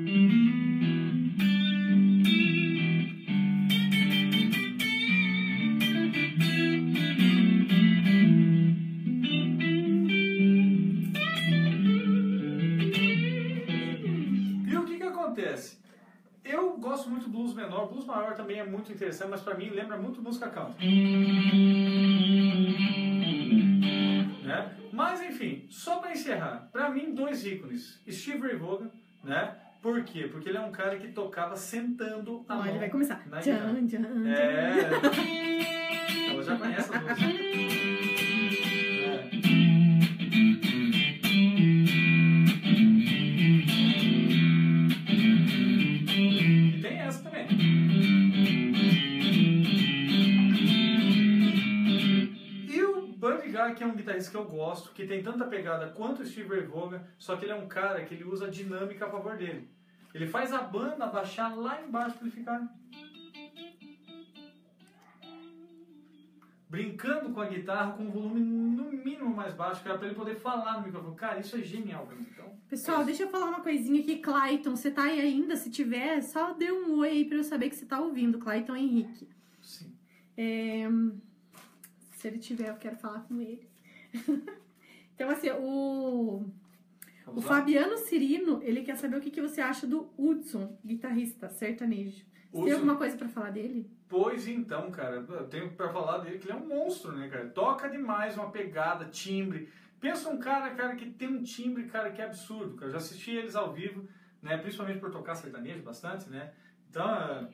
E o que que acontece? Eu gosto muito do blues menor, o blues maior também é muito interessante, mas pra mim lembra muito música country. Né? Mas enfim, só pra encerrar, pra mim dois ícones, Steve Ray Vaughan, né? Por quê? Porque ele é um cara que tocava sentando a Ó, mão ele vai começar. na Tchan, guitarra. tchan, tchan. É, ela já conhece as músicas. É. E tem essa também. E o Buddy Guy, que é um guitarrista que eu gosto, que tem tanta pegada quanto o Steve Ray Vaughan, só que ele é um cara que ele usa a dinâmica a favor dele. Ele faz a banda baixar lá embaixo para ele ficar brincando com a guitarra com um volume no mínimo mais baixo, para ele poder falar no microfone. Cara, isso é genial pra mim. Então, Pessoal, deixa eu falar uma coisinha aqui. Clayton, você tá aí ainda? Se tiver, só dê um oi aí pra eu saber que você tá ouvindo. Clayton Henrique. sim. É, se ele tiver, eu quero falar com ele. Então, assim, o, o Vamos lá? Fabiano Cirino, ele quer saber o que, que você acha do Hudson, guitarrista sertanejo. Você tem Hudson? alguma coisa pra falar dele? Pois então, cara, eu tenho pra falar dele que ele é um monstro, né, cara? Toca demais, uma pegada, timbre, Pensa um cara, cara, que tem um timbre, cara, que é absurdo, cara. Eu já assisti eles ao vivo, né? Principalmente por tocar sertanejo bastante, né? Então, é...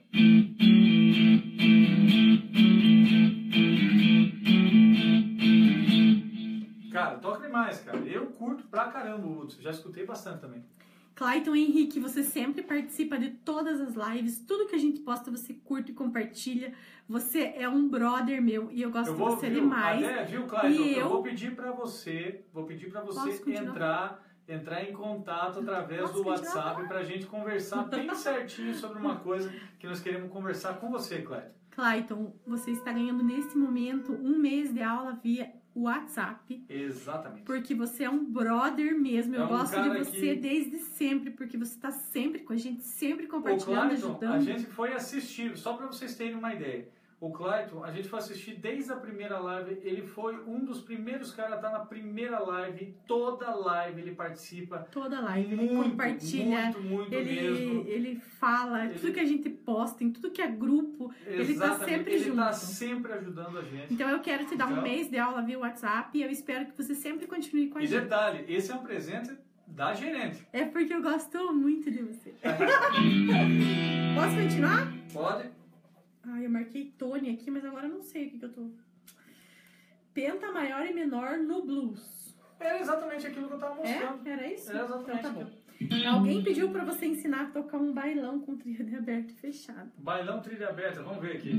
Cara, toca demais, cara. Eu curto pra caramba o Hudson. Já escutei bastante também. Clayton Henrique, você sempre participa de todas as lives. Tudo que a gente posta, você curte e compartilha. Você é um brother meu e eu gosto eu vou, de você viu, demais. Até, viu, Clayton? E eu... eu vou pedir pra você, vou pedir pra você Posso continuar? entrar, entrar em contato através Posso do continuar? WhatsApp pra gente conversar bem certinho sobre uma coisa que nós queremos conversar com você, Clayton. Clayton, você está ganhando neste momento um mês de aula via WhatsApp. Exatamente. Porque você é um brother mesmo. Eu É um gosto de cara você que- desde sempre, porque você está sempre com a gente, sempre O compartilhando, Clayton, ajudando. a gente foi assistir, só pra vocês terem uma ideia. O Clayton, a gente foi assistir desde a primeira live, ele foi um dos primeiros caras a estar na primeira live, toda live ele participa. Toda live, ele Muito, compartilha, muito, muito ele, mesmo. ele fala, Ele- tudo que a gente posta, em tudo que é grupo, ele tá Exatamente, sempre ele junto. tá sempre ajudando a gente. Então eu quero te dar um Então- mês de aula via WhatsApp e eu espero que você sempre continue com a E gente. detalhe, esse é um presente da gerente. É porque eu gosto muito de você. Posso continuar? Pode? Ai, eu marquei Tony aqui, mas agora eu não sei o que, que eu tô... Penta maior e menor no blues. Era exatamente aquilo que eu tava mostrando. É? Era isso? Era exatamente Então tá bom. aquilo. Alguém pediu pra você ensinar a tocar um bailão com tríade aberto e fechado. Bailão trilha aberta, vamos ver aqui.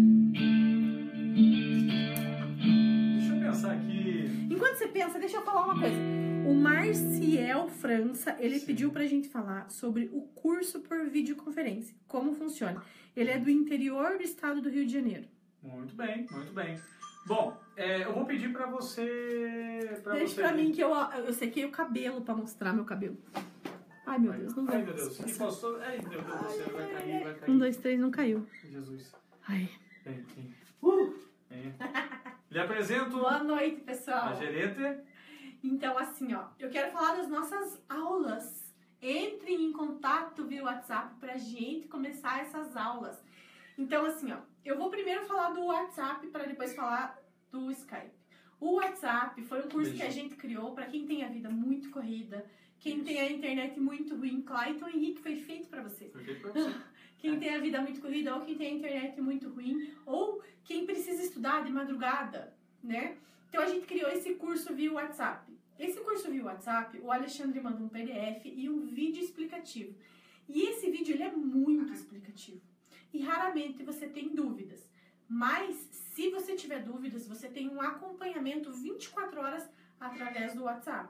Deixa eu pensar aqui. Enquanto você pensa, deixa eu falar uma coisa. O Marciel França, ele Sim. pediu pra gente falar sobre o curso por videoconferência. Como funciona. Ele é do interior do estado do Rio de Janeiro. Muito bem, muito bem. Bom, é, eu vou pedir pra você... Pra Deixa você... pra mim que eu, eu sequei o cabelo pra mostrar meu cabelo. Ai, meu Ai, Deus, não vai. Ai, meu Deus. E passou... Ai, meu Deus do céu, vai cair, vai cair. Um, dois, três, não caiu. Jesus. Ai. Vem, vem. Uh! Vem. Lhe apresento Boa noite, pessoal. a gerente. Então, assim, ó, eu quero falar das nossas aulas. Entrem em contato via WhatsApp pra gente começar essas aulas. Então, assim, ó, eu vou primeiro falar do WhatsApp para depois falar do Skype. O WhatsApp foi um curso Beijo. que a gente criou para quem tem a vida muito corrida, quem tem a internet muito ruim. Clayton Henrique foi feito para você. Foi feito pra você. Quem tem a vida muito corrida ou quem tem a internet muito ruim ou quem precisa estudar de madrugada, né? Então a gente criou esse curso via WhatsApp. Esse curso via WhatsApp, o Alexandre manda um P D F e um vídeo explicativo. E esse vídeo ele é muito explicativo. E raramente você tem dúvidas. Mas se você tiver dúvidas, você tem um acompanhamento vinte e quatro horas através do WhatsApp.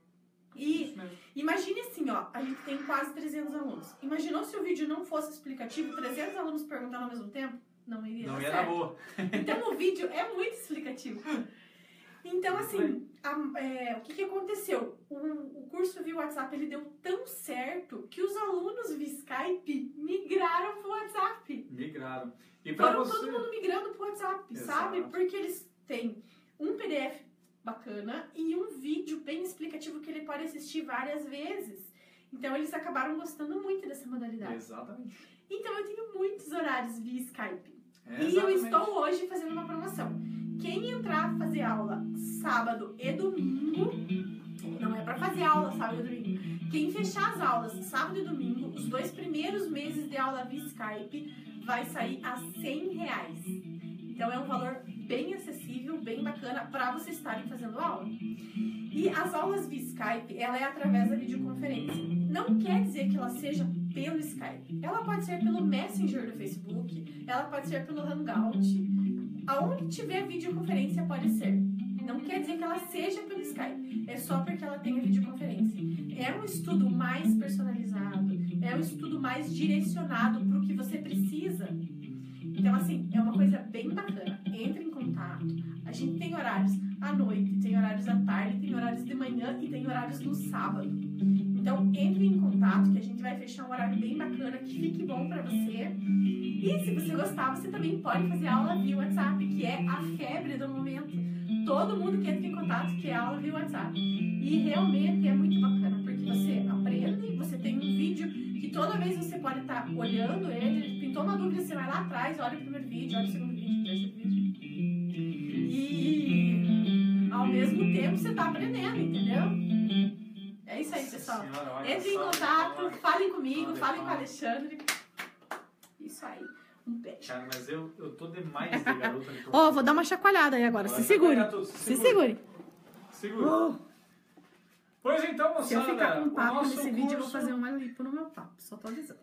E Isso mesmo. imagine assim, ó, a gente tem quase trezentos alunos. Imaginou se o vídeo não fosse explicativo, trezentos alunos perguntando ao mesmo tempo? Não iria Não dar ia certo. dar boa. Então o vídeo é muito explicativo. Então, assim, a- é, o que, que aconteceu? O, o curso via WhatsApp ele deu tão certo que os alunos via Skype migraram pro WhatsApp. Migraram. E pra Foram você... todo mundo migrando pro WhatsApp, Exato. sabe? Porque eles têm um P D F bacana e um vídeo bem explicativo que ele pode assistir várias vezes. Então, eles acabaram gostando muito dessa modalidade. Exatamente. Então, eu tenho muitos horários via Skype. É, E eu exatamente. estou hoje fazendo uma promoção. Quem entrar fazer aula sábado e domingo, não é pra fazer aula sábado e domingo. Quem fechar as aulas sábado e domingo, os dois primeiros meses de aula via Skype, vai sair a cem reais. Então é um valor bem acessível, bem bacana para vocês estarem fazendo aula. E as aulas via Skype, ela é através da videoconferência. Não quer dizer que ela seja pelo Skype. Ela pode ser pelo Messenger do Facebook, ela pode ser pelo Hangout. Aonde tiver videoconferência pode ser. Não quer dizer que ela seja pelo Skype. É só porque ela tem a videoconferência. É um estudo mais personalizado. É um estudo mais direcionado para o que você precisa. Então, assim, é uma coisa bem bacana. Entre em contato. A gente tem horários à noite, tem horários à tarde, tem horários de manhã e tem horários no sábado. Então, entre em contato que a gente vai fechar um horário bem bacana que fique bom pra você. E se você gostar, você também pode fazer aula via WhatsApp, que é a febre do momento. Todo mundo que entra em contato quer aula via WhatsApp. E realmente é muito bacana, porque você aprende, você tem um vídeo que toda vez você pode estar olhando ele, pintou uma dúvida, você vai lá atrás, olha o primeiro vídeo, olha o segundo vídeo, o terceiro vídeo. E ao mesmo tempo tempo você tá aprendendo, entendeu? É isso aí, pessoal. Senhora, olha, Entrem em sabe, contato, olha. falem comigo, Olha, falem com o olha. Alexandre. Isso aí. Um beijo. Cara, mas eu, eu tô demais de garota. de Ó, vou dar uma chacoalhada aí agora. Agora Se segure. chacoalhar tudo, se Se segure. segure. Segura. Oh, Pois então, moçada, se eu ficar com o papo nosso nesse vídeo, eu vou curso fazer uma lipo no meu papo. Só tô avisando.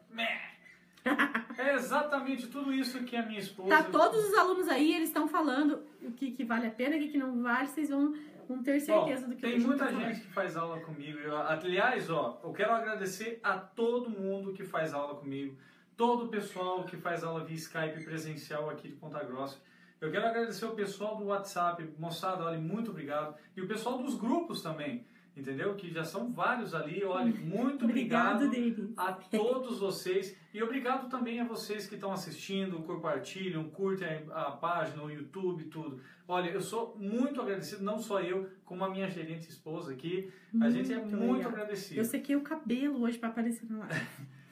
é exatamente tudo isso que a minha esposa... Tá todos os alunos aí, eles estão falando o que, que vale a pena, o que, que não vale. Vocês vão, vão ter certeza Bom, do que tem a gente muita tá falando. gente que faz aula comigo. Eu, aliás, ó, eu quero agradecer a todo mundo que faz aula comigo, todo o pessoal que faz aula via Skype presencial aqui de Ponta Grossa. Eu quero agradecer o pessoal do WhatsApp, moçada, olha, muito obrigado. E o pessoal dos grupos também, entendeu? Que já são vários ali, olha, muito Obrigado, obrigado David. a todos vocês. E obrigado também a vocês que estão assistindo, compartilham, curtem a página, o YouTube, tudo. Olha, eu sou muito agradecido, não só eu, como a minha gerente esposa aqui. A Muito gente é muito obrigada. agradecido. Eu sequei o cabelo hoje pra aparecer na live.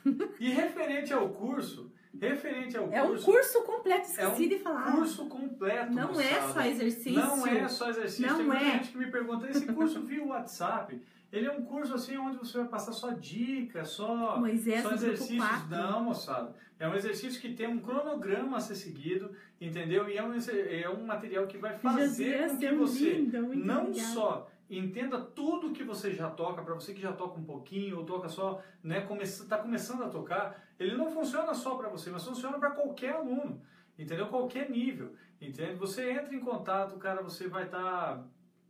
E referente ao curso, referente ao É um curso... curso completo, É um esqueci de falar. curso completo, Não moçada. é só exercício. Não é só exercício. Não Tem muita é. gente que me pergunta, esse curso via WhatsApp, ele é um curso assim onde você vai passar só dicas, só, Moisés só do grupo exercícios. quatro. Não, moçada. É um exercício que tem um cronograma a ser seguido, entendeu? E é um, exer- é um material que vai fazer Josias, com que seu você lindo, muito não obrigada. só entenda tudo que você já toca, para você que já toca um pouquinho, ou toca só, né, está começando a tocar, ele não funciona só para você, mas funciona para qualquer aluno, entendeu? Qualquer nível, entende? Você entra em contato, cara, você vai estar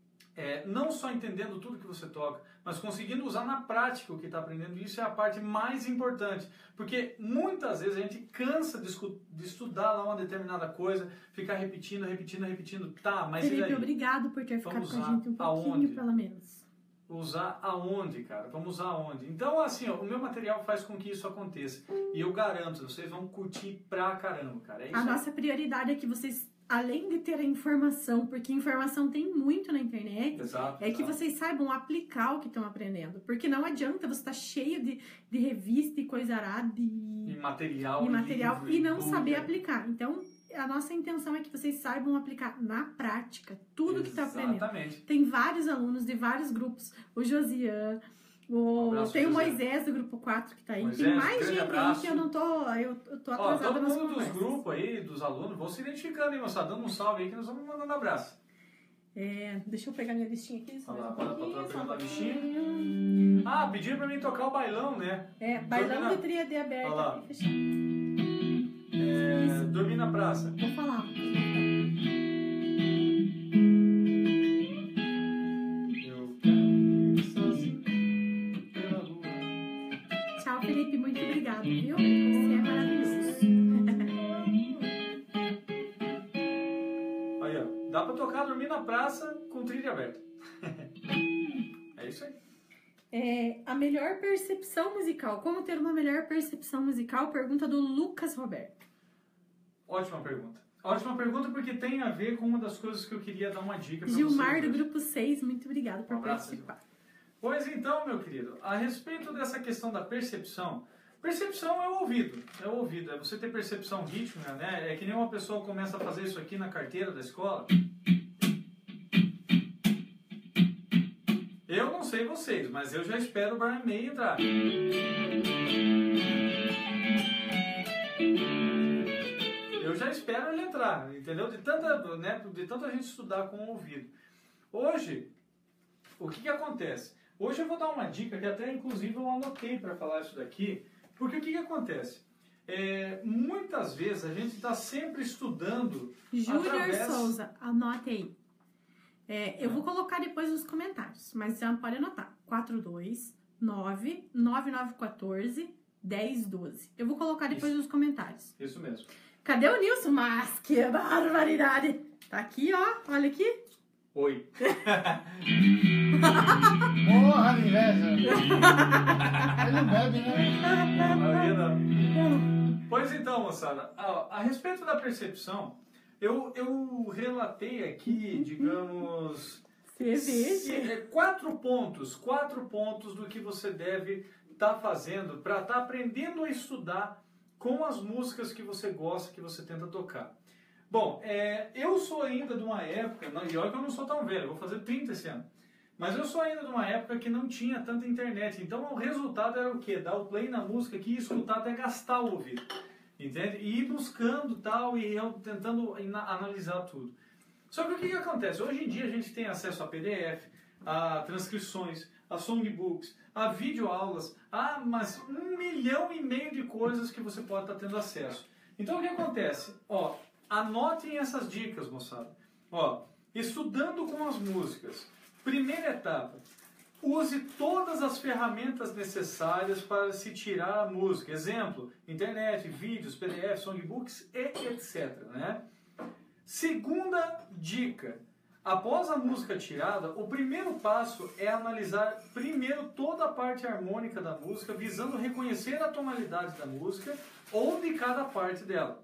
é, não só entendendo tudo que você toca, mas conseguindo usar na prática o que está aprendendo. Isso é a parte mais importante, porque muitas vezes a gente cansa de, escu- de estudar lá uma determinada coisa, ficar repetindo, repetindo, repetindo, tá, mas e Felipe, daí? obrigado por ter ficado Vamos com a usar gente um pouquinho, aonde? pelo menos. Usar aonde, cara? Vamos usar aonde? Então, assim, ó, o meu material faz com que isso aconteça. E eu garanto, vocês vão curtir pra caramba, cara. É isso A aí. nossa prioridade é que vocês, além de ter a informação, porque informação tem muito na internet, Exato. é que exato. vocês saibam aplicar o que estão aprendendo. Porque não adianta você estar cheio de, de revista e coisa arada E e, material. e material livro, e não e-book, saber é. aplicar. Então, a nossa intenção é que vocês saibam aplicar na prática tudo que está aprendendo. Exatamente. Tem vários alunos de vários grupos. O Josian, Um o, abraço, tem o Josian. Moisés do grupo quatro que tá aí. Moisés, tem mais grande gente abraço. aí que eu não tô. Eu, eu tô Ó, atrasada todo nas mundo dos conversas. grupos aí, dos alunos, vão se identificando, hein, moçada? Dando um salve aí que nós vamos mandando abraço. É, deixa eu pegar minha listinha aqui. Só Olha mais lá, um para a pouquinho, patroa só um pegando a pouquinho. Ah, pediram pra mim tocar o bailão, né? É, bailão Dormir na- de tríade aberta. Olha lá. aqui, fechado. É, dormir na praça. Vou falar. Eu caminho sozinho pela rua. Tchau, Felipe. Muito obrigado, viu? Você é maravilhoso. Aí, ó. Dá pra tocar dormir na praça com trilha aberta. É isso aí. É, a melhor percepção musical. Como ter uma melhor percepção musical? Pergunta do Lucas Roberto. Ótima pergunta. Ótima pergunta porque tem a ver com uma das coisas que eu queria dar uma dica pra Gilmar, vocês do hoje. grupo seis, muito obrigado por Um abraço, participar. Pois então, meu querido, a respeito dessa questão da percepção, percepção é o ouvido, é o ouvido, é você ter percepção rítmica, né? É que nem uma pessoa começa a fazer isso aqui na carteira da escola. Eu não sei vocês, mas eu já espero o Brian May entrar. Eu já espero ele entrar, entendeu? De tanta, né, de tanta gente estudar com o ouvido. Hoje, o que que acontece? Hoje eu vou dar uma dica que até inclusive eu anotei para falar isso daqui, porque o que que acontece? É, muitas vezes a gente está sempre estudando Júnior através... Souza, anote aí. É, eu vou colocar depois nos comentários, mas já pode anotar. quatro dois nove nove nove um quatro um zero um doze. Eu vou colocar depois Isso. nos comentários. Isso mesmo. Cadê o Nilson? Mas que barbaridade! Tá aqui, ó. Olha aqui. Oi. Porra, inveja. Ele não bebe, né? Maria não. Pois então, moçada, a, a respeito da percepção, eu, eu relatei aqui, digamos, se- é, quatro pontos, quatro pontos do que você deve estar fazendo para estar aprendendo a estudar com as músicas que você gosta, que você tenta tocar. Bom, é, eu sou ainda de uma época, não, e olha que eu não sou tão velho, eu vou fazer trinta esse ano. Mas eu sou ainda de uma época que não tinha tanta internet. Então o resultado era o quê? Dar o play na música aqui e escutar até gastar o ouvido. Entende? E ir buscando tal e eu tentando analisar tudo. Só que o que, que acontece? Hoje em dia a gente tem acesso a P D F, a transcrições, a songbooks, a videoaulas, a mas um milhão e meio de coisas que você pode estar tendo acesso. Então o que acontece? Ó, anotem essas dicas, moçada. Ó, estudando com as músicas. Primeira etapa, use todas as ferramentas necessárias para se tirar a música. Exemplo, internet, vídeos, P D F, songbooks e etcétera. Né? Segunda dica, após a música tirada, o primeiro passo é analisar primeiro toda a parte harmônica da música, visando reconhecer a tonalidade da música ou de cada parte dela.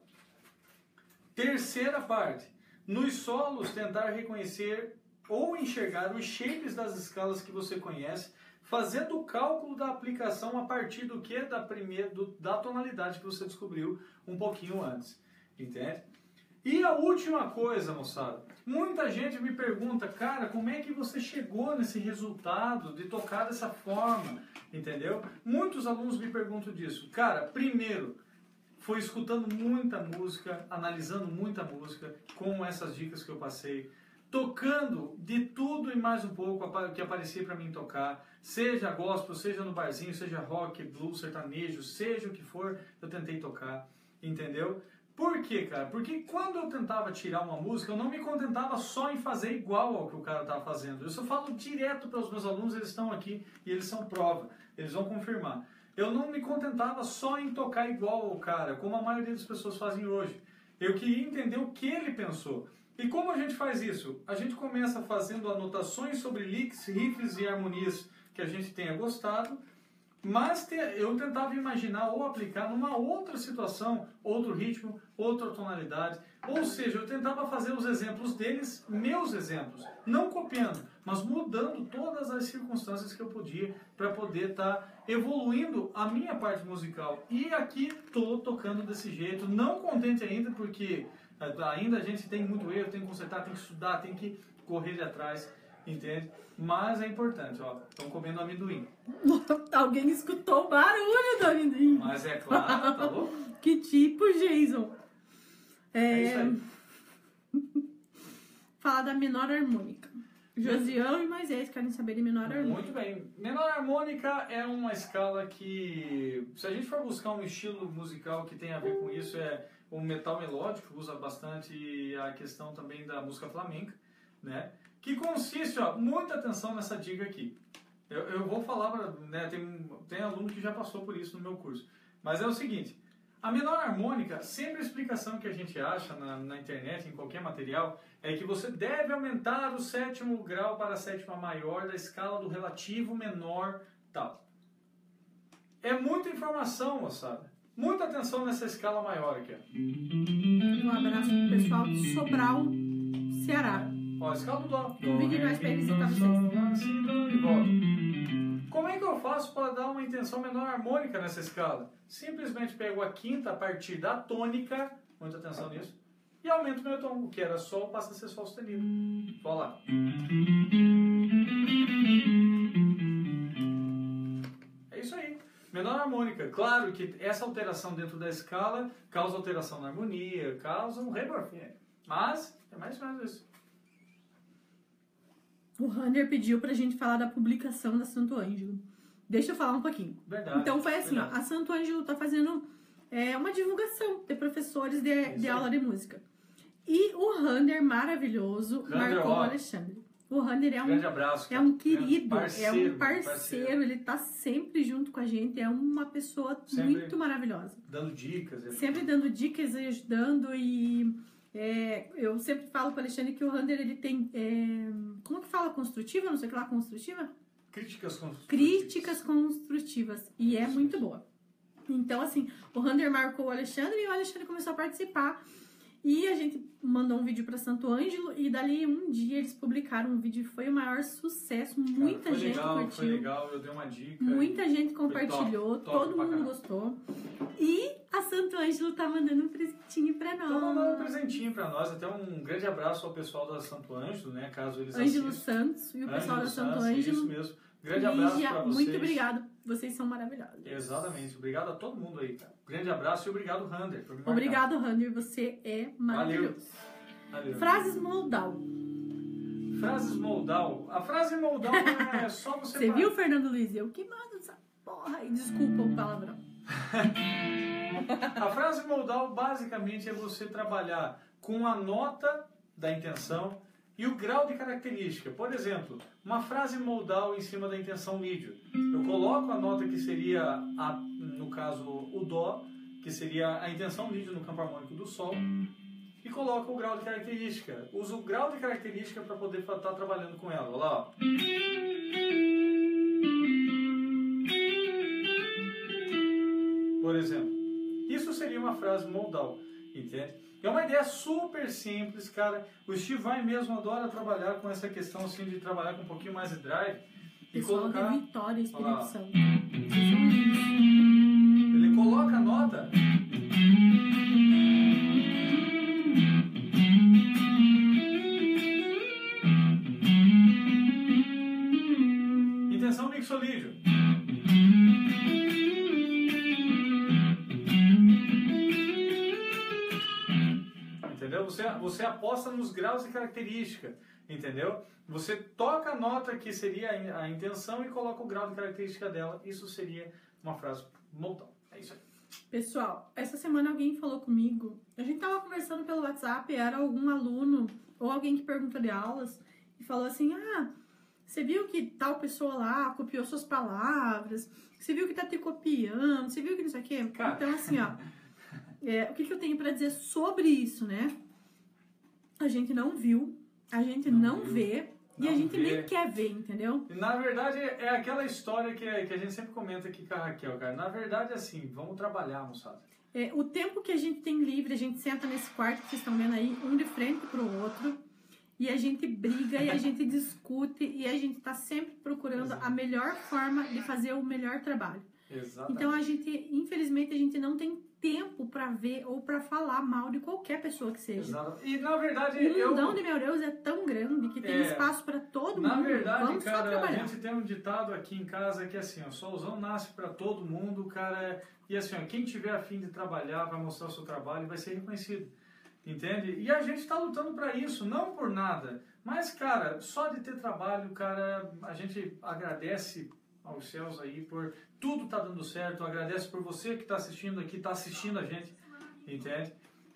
Terceira parte, nos solos tentar reconhecer ou enxergar os shapes das escalas que você conhece, fazendo o cálculo da aplicação a partir do que? Da, primeira, do, da tonalidade que você descobriu um pouquinho antes. Entende? E a última coisa, moçada, muita gente me pergunta, cara, como é que você chegou nesse resultado de tocar dessa forma? Entendeu? Muitos alunos me perguntam disso. Cara, primeiro, foi escutando muita música, analisando muita música, com essas dicas que eu passei, tocando de tudo e mais um pouco que aparecia para mim tocar, seja gospel, seja no barzinho, seja rock, blues, sertanejo, seja o que for, eu tentei tocar, entendeu? Por quê, cara? Porque quando eu tentava tirar uma música, eu não me contentava só em fazer igual ao que o cara estava fazendo. Eu só falo direto para os meus alunos, eles estão aqui e eles são prova, eles vão confirmar. Eu não me contentava só em tocar igual ao cara, como a maioria das pessoas fazem hoje. Eu queria entender o que ele pensou. E como a gente faz isso? A gente começa fazendo anotações sobre licks, riffs e harmonias que a gente tenha gostado, mas eu tentava imaginar ou aplicar numa outra situação, outro ritmo, outra tonalidade. Ou seja, eu tentava fazer os exemplos deles, meus exemplos, não copiando, mas mudando todas as circunstâncias que eu podia para poder estar tá evoluindo a minha parte musical. E aqui estou tocando desse jeito, não contente ainda porque ainda a gente tem muito erro, tem que consertar, tem que estudar, tem que correr de atrás, entende? Mas é importante, ó, estão comendo amendoim. Alguém escutou o barulho do amendoim. Mas é claro, tá louco? Que tipo, Jason? É, é isso aí. Falar da menor harmônica. Josião e Moisés querem saber de menor harmônica. Muito bem. Menor harmônica é uma escala que, se a gente for buscar um estilo musical que tem a ver com isso, é o metal melódico, usa bastante a questão também da música flamenca, né? Que consiste, ó, muita atenção nessa dica aqui. Eu, eu vou falar, pra, né, tem, tem aluno que já passou por isso no meu curso. Mas é o seguinte, a menor harmônica, sempre a explicação que a gente acha na, na internet, em qualquer material, é que você deve aumentar o sétimo grau para a sétima maior da escala do relativo menor tal. É muita informação, moçada. Muita atenção nessa escala maior aqui. Um abraço pro pessoal de Sobral, Ceará. Ó, a escala do dó. Um vídeo mais pra visitar vocês. E volta. Como é que eu faço para dar uma intenção menor harmônica nessa escala? Simplesmente pego a quinta a partir da tônica, muita atenção nisso, e aumento o meu tom. O que era sol passa a ser sol sustenido. Vou lá. É isso aí. Menor harmônica. Claro que essa alteração dentro da escala causa alteração na harmonia, causa um reborfim. Mas é mais ou menos isso. O Hunter pediu pra gente falar da publicação da Santo Ângelo. Deixa eu falar um pouquinho. Verdade. Então foi assim, verdade. ó, a Santo Ângelo tá fazendo é, uma divulgação de professores de, de aula de música. E o Hunter, maravilhoso, Hunter, marcou ó. o Alexandre. O Hunter é um, Grande abraço, é cara. um querido, Parceiro, é um parceiro, parceiro. ele tá sempre junto com a gente, é uma pessoa Sempre muito maravilhosa. Dando dicas. Sempre dando dicas e ajudando e... É, eu sempre falo para o Alexandre que o Hunter, ele tem... É, como que fala? Construtiva? Não sei o que lá, construtiva? Críticas construtivas. Críticas construtivas. E é muito boa. Então, assim, o Hunter marcou o Alexandre e o Alexandre começou a participar. E a gente mandou um vídeo para Santo Ângelo e dali um dia eles publicaram um vídeo e foi o maior sucesso. Muita foi gente legal, curtiu. Foi legal, eu dei uma dica. Muita gente Foi compartilhou, top, top todo pra mundo caralho. gostou. E a Santo Ângelo tá mandando um presentinho pra nós. Então, mandar um presentinho pra nós. Até um grande abraço ao pessoal da Santo Ângelo, né? Caso eles Ângelo assistam. Santos e o pessoal da Ângelo Santo Santos, Ângelo. Isso mesmo. Grande abraço Lígia, pra vocês. muito obrigado. Vocês são maravilhosos. Exatamente. Obrigado a todo mundo aí, cara. Grande abraço e obrigado, Rander, por me marcar. Obrigado, Rander. Você é maravilhoso. Valeu. Frases Moldal. Frases Moldal. A frase Moldal não é só você... Você viu, Fernando Luiz? Eu que mando essa porra aí. Desculpa o palavrão. A frase Moldal basicamente é você trabalhar com a nota da intenção e o grau de característica. Por exemplo, uma frase Moldal em cima da intenção lídio. Eu coloco a nota que seria, a, no caso, o Dó, que seria a intenção lídio no campo harmônico do Sol, e coloco o grau de característica. Uso o grau de característica para poder estar trabalhando com ela. Olha lá, ó. Por exemplo, isso seria uma frase Moldal, entende? É uma ideia super simples, cara. O Steve Vai mesmo adora trabalhar com essa questão assim de trabalhar com um pouquinho mais de drive e Pessoal colocar. de Vitória, Espírito Olha lá. Santo. Vocês são lindos. Ele coloca a nota. Intenção mixolídio. Entendeu? Você, você aposta nos graus de característica, entendeu? Você toca a nota que seria a, a intenção e coloca o grau de característica dela. Isso seria uma frase Moldal. É isso aí. Pessoal, essa semana alguém falou comigo. A gente tava conversando pelo WhatsApp, era algum aluno ou alguém que perguntou de aulas e falou assim: ah, você viu que tal pessoa lá copiou suas palavras? Você viu que tá te copiando? Você viu que não sei o quê? Cara. Então, assim, ó, é, o que, que eu tenho pra dizer sobre isso, né? A gente não viu, a gente não, Não viu, vê e não a gente vê. nem quer ver, entendeu? E, na verdade, é aquela história que, que a gente sempre comenta aqui com a Raquel, cara. Na verdade, assim, vamos trabalhar, moçada. É, o tempo que a gente tem livre, a gente senta nesse quarto que vocês estão vendo aí, um de frente pro outro, e a gente briga e a gente discute e a gente tá sempre procurando a melhor forma de fazer o melhor trabalho. Exatamente. Então a gente, infelizmente, a gente não tem tempo pra ver ou pra falar mal de qualquer pessoa que seja. Exato. E, na verdade, O eu... mundão de meu Deus é tão grande que tem É. espaço pra todo Na mundo. verdade, Vamos só cara, a trabalhar. gente tem um ditado aqui em casa que é assim, ó, solzão nasce pra todo mundo, cara, e assim, ó, quem tiver a fim de trabalhar vai mostrar o seu trabalho e vai ser reconhecido, entende? E a gente tá lutando pra isso, não por nada, mas, cara, só de ter trabalho, cara, a gente agradece aos céus aí por tudo tá dando certo, agradece por você que tá assistindo aqui, tá assistindo a gente, entende?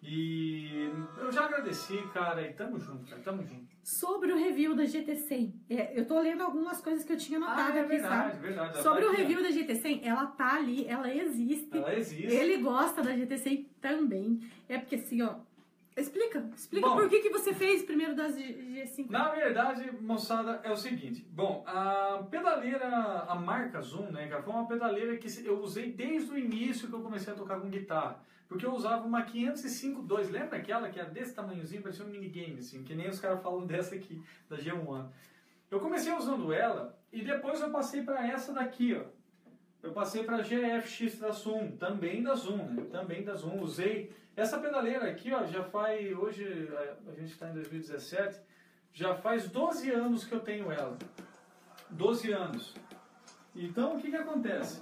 E eu já agradeci, cara, e tamo junto, cara, tamo junto. Sobre o review da G T cem, é, eu tô lendo algumas coisas que eu tinha anotado Ah, é aqui, verdade, sabe? verdade. ela Sobre tá o aqui, ó. review da G T cem, ela tá ali, ela existe. Ela existe. Ele gosta da G T cem também. É porque assim, ó. Explica, explica Bom, por que, que você fez primeiro das G cinco. Na verdade, moçada, é o seguinte. Bom, a pedaleira, a marca Zoom, né, cara, foi uma pedaleira que eu usei desde o início que eu comecei a tocar com guitarra. Porque eu usava uma quinhentos e cinco ponto dois, lembra aquela que era desse tamanhozinho, parecia um minigame, assim, que nem os caras falam dessa aqui, da G um. Eu comecei usando ela e depois eu passei para essa daqui, ó. Eu passei para a G F X um, também da Zoom, né? Também da Zoom. Usei essa pedaleira aqui, ó, já faz, hoje a gente está em dois mil e dezessete, já faz doze anos que eu tenho ela. doze anos. Então, o que que acontece?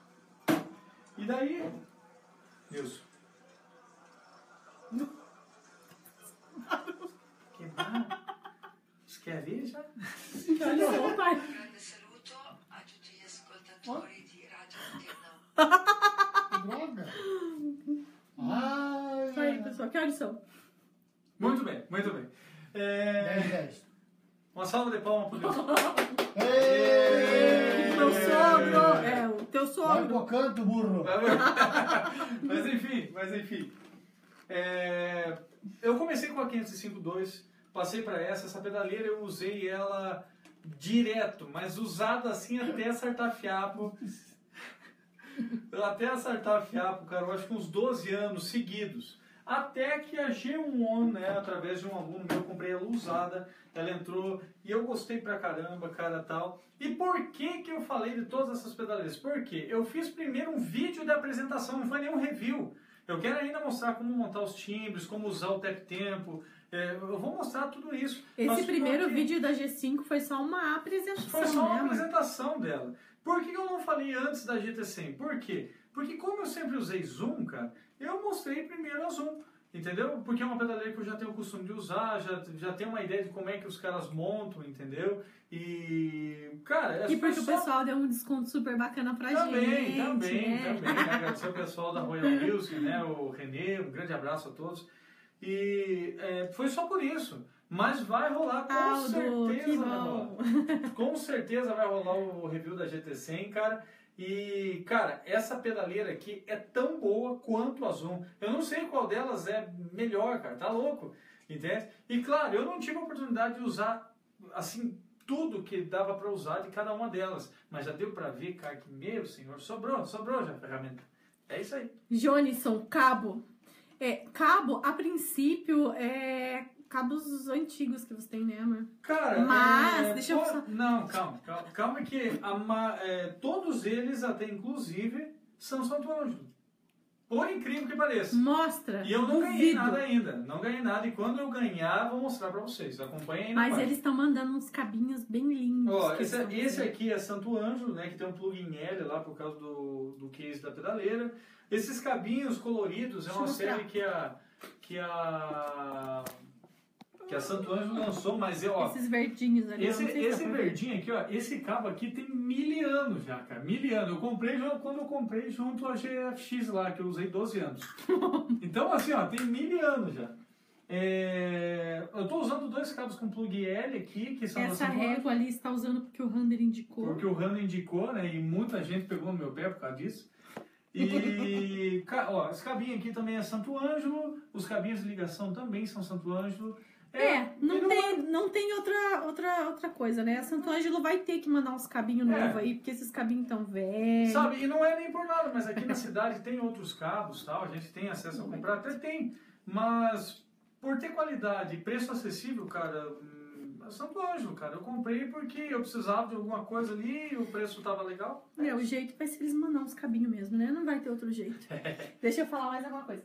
E daí... Isso. Que barra? Você quer ver já? Olha só, pai. Un grande saluto a tutti gli ascoltatori di Radio Antenna. Droga! Ai, Isso aí, pessoal. Que horas são? Muito bem, muito bem. É, dez, dez. uma salva de palmas pro Deus. Ei! Meu sogro. É, o teu Vai sogro. pro canto, burro! Mas enfim, mas enfim. É, eu comecei com a quinhentos e cinco ponto dois, passei para essa, essa pedaleira eu usei ela direto, mas usada assim até acertar fiapo. Até acertar fiapo, cara, eu acho que uns doze anos seguidos. Até que a G um On, né, através de um aluno meu, eu comprei ela usada, ela entrou e eu gostei pra caramba, cara, tal. E por que que eu falei de todas essas pedaleiras? Porque eu fiz primeiro um vídeo de apresentação, não foi nenhum review. Eu quero ainda mostrar como montar os timbres, como usar o tap tempo. É, eu vou mostrar tudo isso. Esse Mas primeiro aqui, vídeo da G cinco foi só uma apresentação, foi só uma né, apresentação dela. Por que eu não falei antes da G T cem? Por quê? Porque como eu sempre usei Zoom, cara, eu mostrei primeiro a Zoom. Entendeu? Porque é uma pedaleira que eu já tenho o costume de usar, já, já tenho uma ideia de como é que os caras montam, entendeu? E, cara... É e porque só... o pessoal deu um desconto super bacana pra também, gente. Também, né? também, também. Agradecer o pessoal da Royal Music, né? O Renê, um grande abraço a todos. E é, foi só por isso. Mas vai rolar, com Aldo, certeza que vai bom. rolar. Com certeza vai rolar o review da G T cem, cara. E, cara, essa pedaleira aqui é tão boa quanto a Zoom. Eu não sei qual delas é melhor, cara, tá louco, entende? E, claro, eu não tive a oportunidade de usar, assim, tudo que dava pra usar de cada uma delas. Mas já deu pra ver, cara, que, meu senhor, sobrou, sobrou já a ferramenta. É isso aí. Jonisson, cabo. É, cabo, a princípio, é... cabos antigos que você tem, né, amor? Cara, Mas, é, deixa eu pô, só... Não, calma, calma, calma que a, ma- é, todos eles, até inclusive, são Santo Ângelo. Por incrível que pareça. Mostra. E eu não ganhei duvido. nada ainda, não ganhei nada. E quando eu ganhar, vou mostrar pra vocês. Acompanhem aí na Mas página. eles estão mandando uns cabinhos bem lindos. Ó, que esse, eles tão esse fazendo. aqui é Santo Ângelo, né, que tem um plugin L lá por causa do, do case da pedaleira. Esses cabinhos coloridos é Deixa uma eu mostrar. série que a... Que a que a Santo Ângelo lançou, mas eu, ó, Esses verdinhos ali. eu esse, não sei se esse dá pra ver. verdinho aqui, ó, esse cabo aqui tem mil anos já, cara, mil anos. Eu comprei já- quando eu comprei junto à G F X lá, que eu usei doze anos. Então, assim, ó, tem mil anos já. É, eu tô usando dois cabos com plug L aqui, que são da Essa Santo Ângelo, régua ali está usando porque o Rander indicou. porque o Rano indicou, né, e muita gente pegou no meu pé por causa disso. E, ca- ó, esse cabinho aqui também é Santo Ângelo, os cabinhos de ligação também são Santo Ângelo. É, não e tem, não tem outra, outra, outra coisa, né? A Santo Ângelo vai ter que mandar uns cabinhos É. novos aí, porque esses cabinhos tão velhos. Sabe, e não é nem por nada, mas aqui na cidade tem outros cabos, tal, a gente tem acesso a comprar, até tem, mas por ter qualidade e preço acessível, cara, hum, é Santo Ângelo, cara, eu comprei porque eu precisava de alguma coisa ali e o preço tava legal. É, o jeito vai ser eles mandar uns cabinhos mesmo, né? Não vai ter outro jeito. Deixa eu falar mais alguma coisa.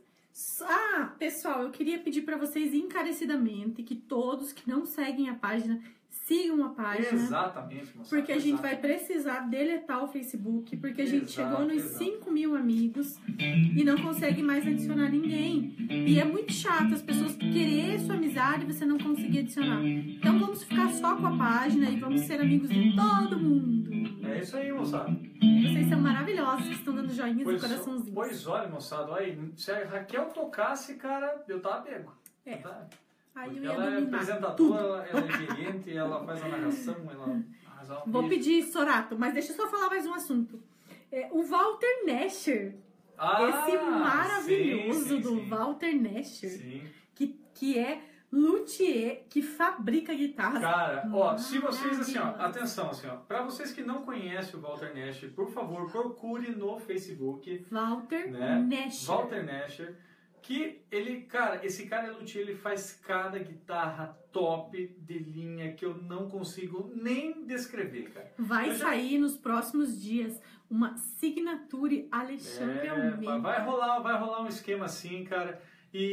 Ah, pessoal, eu queria pedir pra vocês encarecidamente que todos que não seguem a página sigam a página. Exatamente, moçada. Porque a gente vai exatamente. precisar deletar o Facebook, porque a gente Exato, chegou nos exato. cinco mil amigos e não consegue mais adicionar ninguém. E é muito chato as pessoas querer sua amizade e você não conseguir adicionar. Então vamos ficar só com a página e vamos ser amigos de todo mundo. É isso aí, moçada. Vocês são maravilhosos que estão dando joinhas e Pois, coraçãozinhos. pois olha, moçada, olha, aí, se a Raquel tocasse, cara, eu tava pego. É. Eu tava- Aí eu Porque ia ela é dominar tudo. apresentadora, ela, ela é gerente, ela faz a narração, ela... mas ela Vou fez- pedir, Sorato, mas deixa eu só falar mais um assunto. É, o Walter Nescher, Ah, esse maravilhoso sim, sim, do sim. Walter Nescher, Sim. que, que é luthier, que fabrica guitarras. Cara, ó, se vocês, assim, ó, Maravilhoso. atenção, assim, ó, pra vocês que não conhecem o Walter Nescher, por favor, procure no Facebook, Walter né? Nescher. Walter Nescher, que ele, cara, esse cara é luthier, ele faz cada guitarra top de linha que eu não consigo nem descrever, cara. Vai Eu já- sair nos próximos dias uma Signature Alexandre É, Almeida. vai rolar, vai rolar um esquema assim, cara.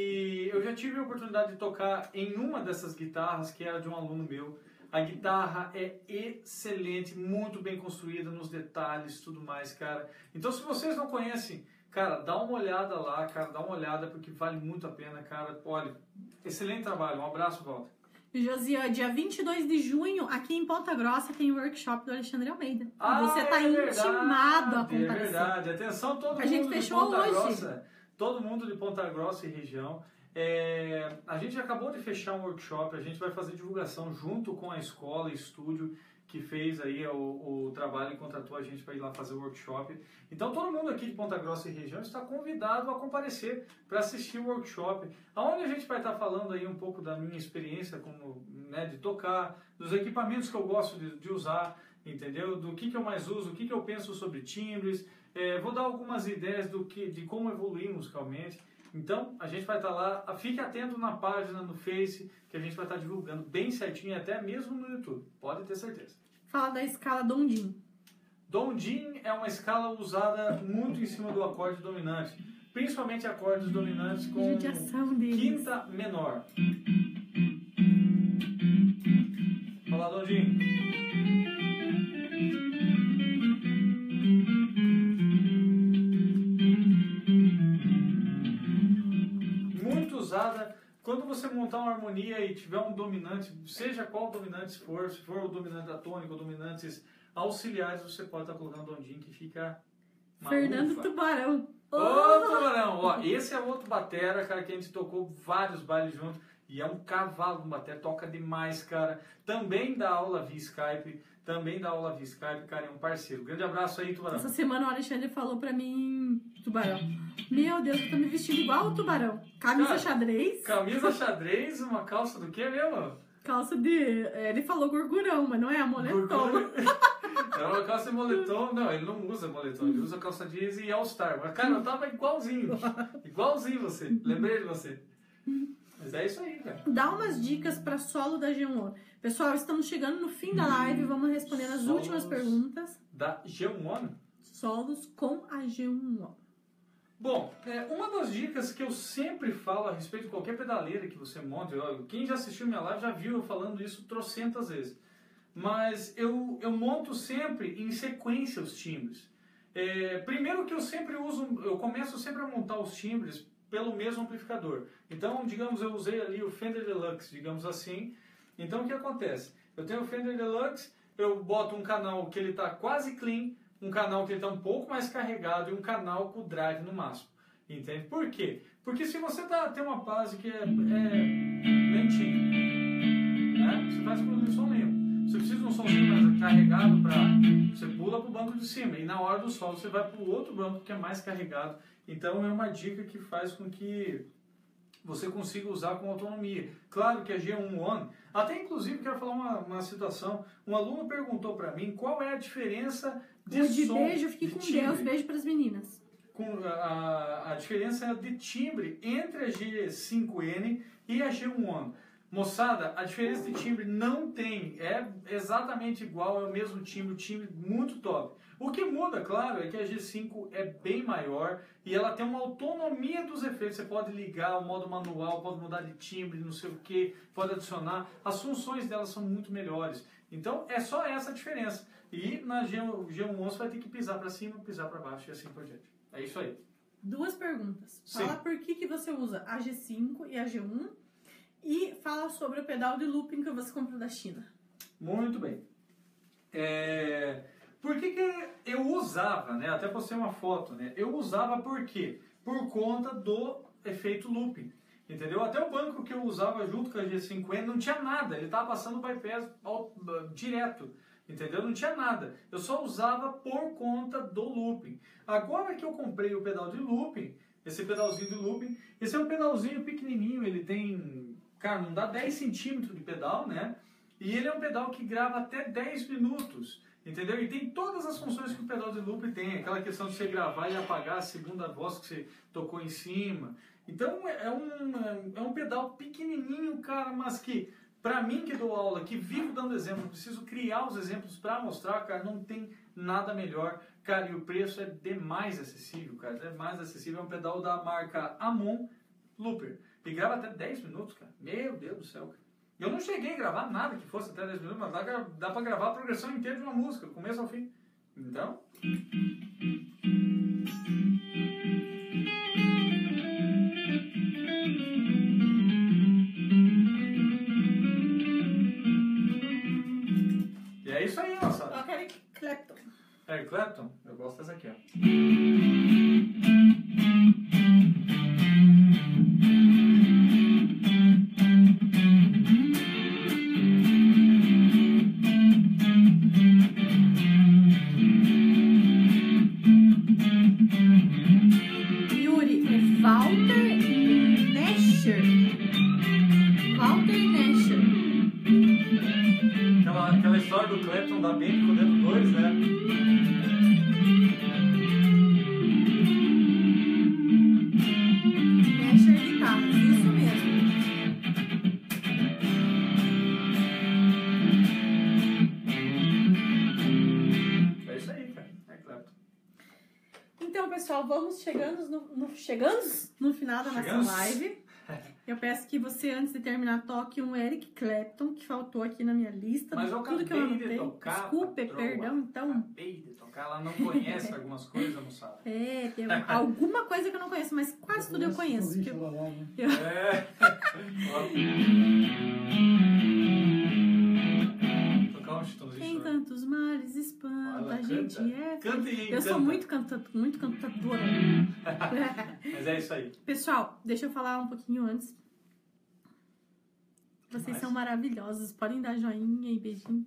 E eu já tive a oportunidade de tocar em uma dessas guitarras, que era de um aluno meu. A guitarra é excelente, muito bem construída nos detalhes, tudo mais, cara. Então, se vocês não conhecem, cara, dá uma olhada lá, cara, dá uma olhada, porque vale muito a pena, cara. Olha, excelente trabalho, um abraço, Walter. Josiane, dia vinte e dois de junho, aqui em Ponta Grossa, tem o workshop do Alexandre Almeida. E Ah, você tá é verdade, intimado a É comparecer. verdade. Atenção, todo A mundo gente de fechou Ponta hoje. Grossa. Todo mundo de Ponta Grossa e região. É, a gente acabou de fechar um workshop, a gente vai fazer divulgação junto com a escola e estúdio que fez aí o, o trabalho e contratou a gente para ir lá fazer o workshop. Então todo mundo aqui de Ponta Grossa e região está convidado a comparecer para assistir o workshop, onde a gente vai estar falando aí um pouco da minha experiência como, né, de tocar, dos equipamentos que eu gosto de, de usar, entendeu? Do que, que eu mais uso, o que, que eu penso sobre timbres, é, vou dar algumas ideias do que, de como evoluir musicalmente. Então, a gente vai estar lá, fique atento na página, no Face, que a gente vai estar divulgando bem certinho, até mesmo no YouTube, pode ter certeza. Fala da escala Dondin. Dondin é uma escala usada muito em cima do acorde dominante, principalmente acordes dominantes com Judiação deles. quinta menor. Fala, Dondin. Muito usada quando você montar uma harmonia e tiver um dominante, seja qual dominante for, se for o dominante da tônica ou dominantes auxiliares, você pode estar colocando Dondin que fica uma Fernando ufa. Tubarão. Ô, Oh! Tubarão! Ó, esse é outro batera, cara, que a gente tocou vários bailes juntos. E é um cavalo do batera, toca demais, cara. Também dá aula via Skype, também dá aula via Skype, cara, é um parceiro. Grande abraço aí, Tubarão. Essa semana o Alexandre falou pra mim, Tubarão, meu Deus, eu tô me vestindo igual o Tubarão. Camisa Cara, xadrez, Camisa xadrez, uma calça do quê mesmo? calça de... Ele falou gorgurão, mas não é a moletom. É uma calça de moletom. Não, ele não usa moletom, ele usa calça jeans e all-star. Mas, cara, eu tava igualzinho. Igualzinho você. Lembrei de você. Mas é isso aí, cara. Dá umas dicas pra solo da G um. Pessoal, estamos chegando no fim da live, vamos responder as Solos últimas perguntas. Da G um One? Solos com a G um. Bom, é, uma das dicas que eu sempre falo a respeito de qualquer pedaleira que você monte, ó, quem já assistiu minha live já viu eu falando isso trocentas vezes, mas eu, eu monto sempre em sequência os timbres. É, primeiro que eu sempre uso, eu começo sempre a montar os timbres pelo mesmo amplificador. Então, digamos, eu usei ali o Fender Deluxe, digamos assim. Então, o que acontece? Eu tenho o Fender Deluxe, eu boto um canal que ele está quase clean, um canal que está um pouco mais carregado e um canal com drive no máximo. Entende? Por quê? Porque se você tá, tem uma base que é, é lentinha, né? Você faz com um som limpo. Você precisa de um somzinho mais carregado para... Você pula para o banco de cima e na hora do solo você vai para o outro banco que é mais carregado. Então é uma dica que faz com que você consiga usar com autonomia. Claro que a G um One... Até inclusive quero falar uma, uma situação. Um aluno perguntou para mim qual é a diferença de O de som, beijo, fique de com timbre. Deus. Beijo pras meninas. Com a, a diferença de timbre entre a G cinco N e a G um One. Moçada, a diferença de timbre não tem, é exatamente igual, é o mesmo timbre, timbre muito top. O que muda, claro, é que a G cinco é bem maior e ela tem uma autonomia dos efeitos. Você pode ligar o modo manual, pode mudar de timbre, não sei o que, pode adicionar. As funções dela são muito melhores. Então, é só essa a diferença. E na G um One você vai ter que pisar para cima, pisar para baixo e assim por diante. É isso aí. Duas perguntas. Sim. Fala por que, que você usa a G cinco e a G um e fala sobre o pedal de looping que você comprou da China. Muito bem. É... Por que, que eu usava, né? Até postei uma foto, né? Eu usava por quê? Por conta do efeito looping. Entendeu? Até o banco que eu usava junto com a G cinco N não tinha nada. Ele estava passando o bypass ao, direto. Entendeu? Não tinha nada. Eu só usava por conta do looping. Agora que eu comprei o pedal de looping, esse pedalzinho de looping, esse é um pedalzinho pequenininho, ele tem, cara, não dá dez centímetros de pedal, né? E ele é um pedal que grava até dez minutos, entendeu? E tem todas as funções que o pedal de looping tem, aquela questão de você gravar e apagar a segunda voz que você tocou em cima. Então é um, é um pedal pequenininho, cara, mas que... Pra mim que dou aula, que vivo dando exemplo, preciso criar os exemplos pra mostrar, cara, não tem nada melhor. Cara, e o preço é demais acessível, cara, é mais acessível. É um pedal da marca Amon Looper. E grava até dez minutos, cara. Meu Deus do céu, cara. Eu não cheguei a gravar nada que fosse até dez minutos, mas dá, dá pra gravar a progressão inteira de uma música, do começo ao fim. Então... É isso aí, moçada. Toca Eric Clapton. Eric Clapton? Eu gosto dessa aqui, ó. Yuri, é Walter Nescher. Walter Nescher. Aquela, aquela história do Clapton da bem com o dedo dois, né? Então, pessoal, vamos chegando no, no, chegando no final da nossa Chegamos. live. Eu peço que você, antes de terminar, toque um Eric Clapton, que faltou aqui na minha lista. Mas eu tudo que eu acabei de anotei. tocar, Desculpe, patroa. perdão, então. Acabei de tocar. Ela não conhece algumas coisas, não sabe. É, tem alguma coisa que eu não conheço, mas quase tudo eu conheço. Ouvi que eu- falar, né? eu- É. Tocar um chitãozinho. Quem né? canta os males espanta, Ela a gente canta. é... Canta e Eu sou encanta. muito, canta, muito cantadora. Mas é isso aí. Pessoal, deixa eu falar um pouquinho antes. Vocês Mais? são maravilhosos. Podem dar joinha e beijinho.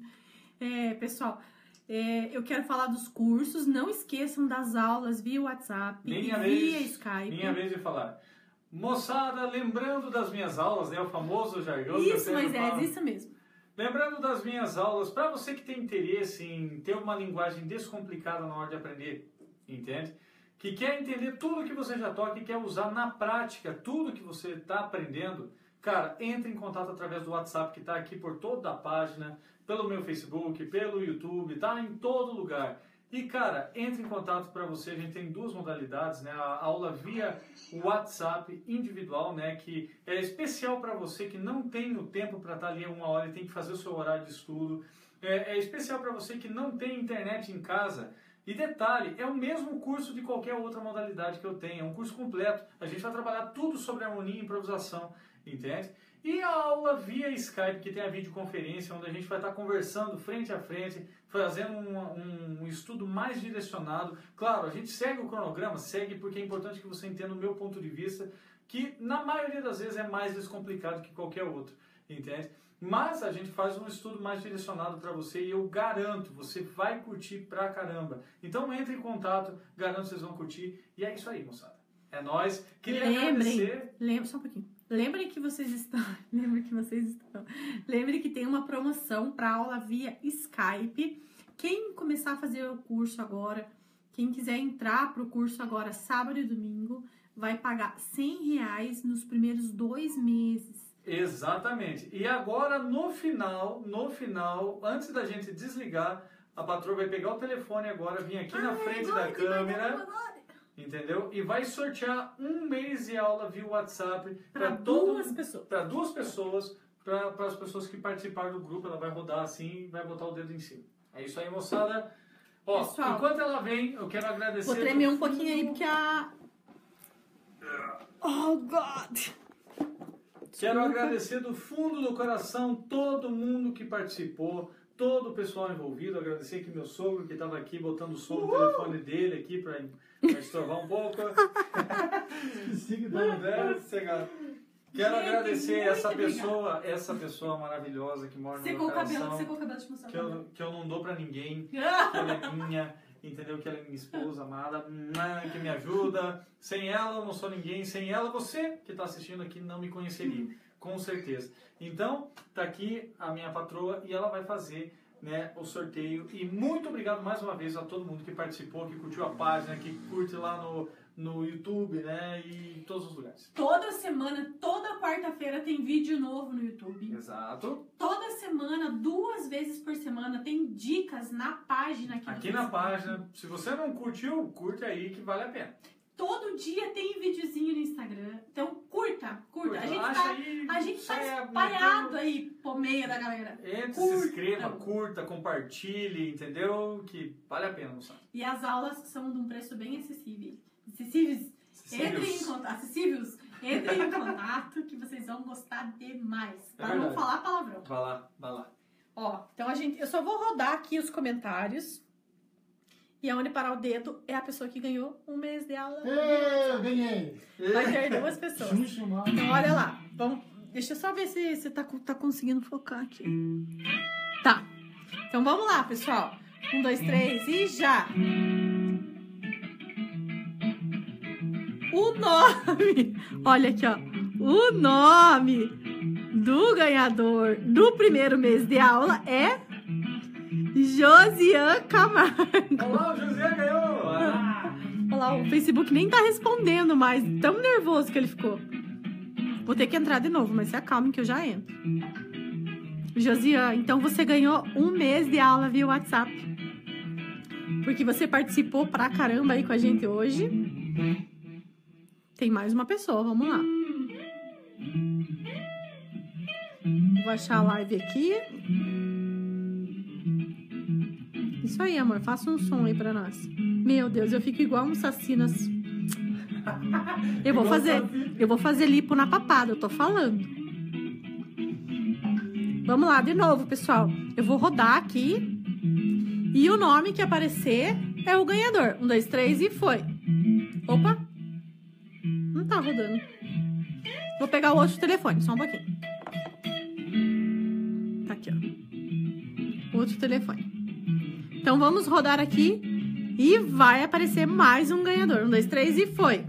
É, pessoal, é, eu quero falar dos cursos. Não esqueçam das aulas via WhatsApp Minha e vez, via Skype. Minha vez de falar. Moçada, lembrando das minhas aulas, né? O famoso jargão. que eu Isso, sempre Moisés, falo. isso mesmo. Lembrando das minhas aulas, para você que tem interesse em ter uma linguagem descomplicada na hora de aprender, entende? Que quer entender tudo que você já toca e quer usar na prática tudo que você está aprendendo, cara, entre em contato através do WhatsApp que está aqui por toda a página, pelo meu Facebook, pelo YouTube, tá em todo lugar. E, cara, entre em contato para você, a gente tem duas modalidades, né? A aula via WhatsApp individual, né? Que é especial para você que não tem o tempo para estar ali uma hora e tem que fazer o seu horário de estudo. É, é especial para você que não tem internet em casa. E detalhe, é o mesmo curso de qualquer outra modalidade que eu tenho, é um curso completo. A gente vai trabalhar tudo sobre harmonia e improvisação, entende? E a aula via Skype, que tem a videoconferência, onde a gente vai estar conversando frente a frente, fazendo um, um estudo mais direcionado. Claro, a gente segue o cronograma, segue porque é importante que você entenda o meu ponto de vista, que na maioria das vezes é mais descomplicado que qualquer outro, entende? Mas a gente faz um estudo mais direcionado para você e eu garanto, você vai curtir pra caramba. Então entre em contato, garanto que vocês vão curtir. E é isso aí, moçada. É nóis. Queria Lembrem, agradecer... lembrem, só um pouquinho. Lembrem que vocês estão, lembrem que vocês estão, lembrem que tem uma promoção para aula via Skype. Quem começar a fazer o curso agora, quem quiser entrar para o curso agora, sábado e domingo, vai pagar cem reais nos primeiros dois meses. Exatamente. E agora, no final, no final, antes da gente desligar, a patroa vai pegar o telefone agora, vir aqui na Ai, frente agora da que vai dar câmera, agora. entendeu? E vai sortear um mês de aula via WhatsApp Para todo duas pessoas. para duas pessoas, para as pessoas que participaram do grupo. Ela vai rodar assim e vai botar o dedo em cima. É isso aí, moçada. Ó, Pessoal, enquanto ela vem, eu quero agradecer... Vou tremer do um pouquinho aí, fundo- porque a... Oh, God! Quero agradecer do fundo do coração todo mundo que participou, todo o pessoal envolvido. Agradecer aqui meu sogro que estava aqui botando o som no telefone dele aqui para estorvar um pouco. Esqueci que Não, tava- né, cegado. Quero Gente, agradecer muito essa obrigada. pessoa, essa pessoa maravilhosa que mora no meu Secou o cabelo, coração, secou o cabelo, deixa eu mostrar o que cabelo. eu, que eu não dou pra ninguém, que ela é minha, entendeu? Que ela é minha esposa amada, que me ajuda. Sem ela eu não sou ninguém, sem ela você que está assistindo aqui não me conheceria, com certeza. Então, tá aqui a minha patroa e ela vai fazer, né, o sorteio. E muito obrigado mais uma vez a todo mundo que participou, que curtiu a página, que curte lá no, no YouTube, né, e em todos os lugares. Toda semana, toda quarta-feira tem vídeo novo no YouTube. Exato. Toda semana, duas vezes por semana, tem dicas na página aqui, Aqui no na Facebook. página, se você não curtiu, curte aí que vale a pena. Todo dia tem videozinho no Instagram. Então, curta, curta. A gente Acha tá, aí, a gente tá segue, espalhado aí por meio da galera. Entre, Curta. se inscreva, curta, compartilhe, entendeu? Que vale a pena, moçada. E as aulas são de um preço bem acessível. Acessíveis. Entrem em contato. Acessíveis. Entrem em contato que vocês vão gostar demais. É Para não verdade. falar palavrão. Vai lá, vai lá. Ó, então a gente, eu só vou rodar aqui os comentários. E aonde parar o dedo é a pessoa que ganhou um mês de aula. Ê, eu ganhei! Vai ter duas pessoas. Xuxa, mano. Então olha lá. Vamos, deixa eu só ver se você tá, tá conseguindo focar aqui. Tá. Então vamos lá, pessoal. Um, dois, três e já! O nome! Olha aqui, ó. O nome do ganhador do primeiro mês de aula é Josian Camargo. Olá, o José ganhou! Ah. Olha lá, o Facebook nem tá respondendo mais. Tão nervoso que ele ficou. Vou ter que entrar de novo, mas se acalme que eu já entro. Josian, então você ganhou um mês de aula via WhatsApp. porque você participou pra caramba aí com a gente hoje. Tem mais uma pessoa, vamos lá. Vou achar a live aqui. Isso aí, amor, faça um som aí pra nós. Meu Deus, eu fico igual um sacinas. Eu vou fazer, eu vou fazer lipo na papada, eu tô falando. Vamos lá, de novo, pessoal. Eu vou rodar aqui. E o nome que aparecer é o ganhador. Um, dois, três e foi. Opa. Não tá rodando. Vou pegar o outro telefone, só um pouquinho. Tá aqui, ó. Outro telefone. Então, vamos rodar aqui. E vai aparecer mais um ganhador. Um, dois, três e foi.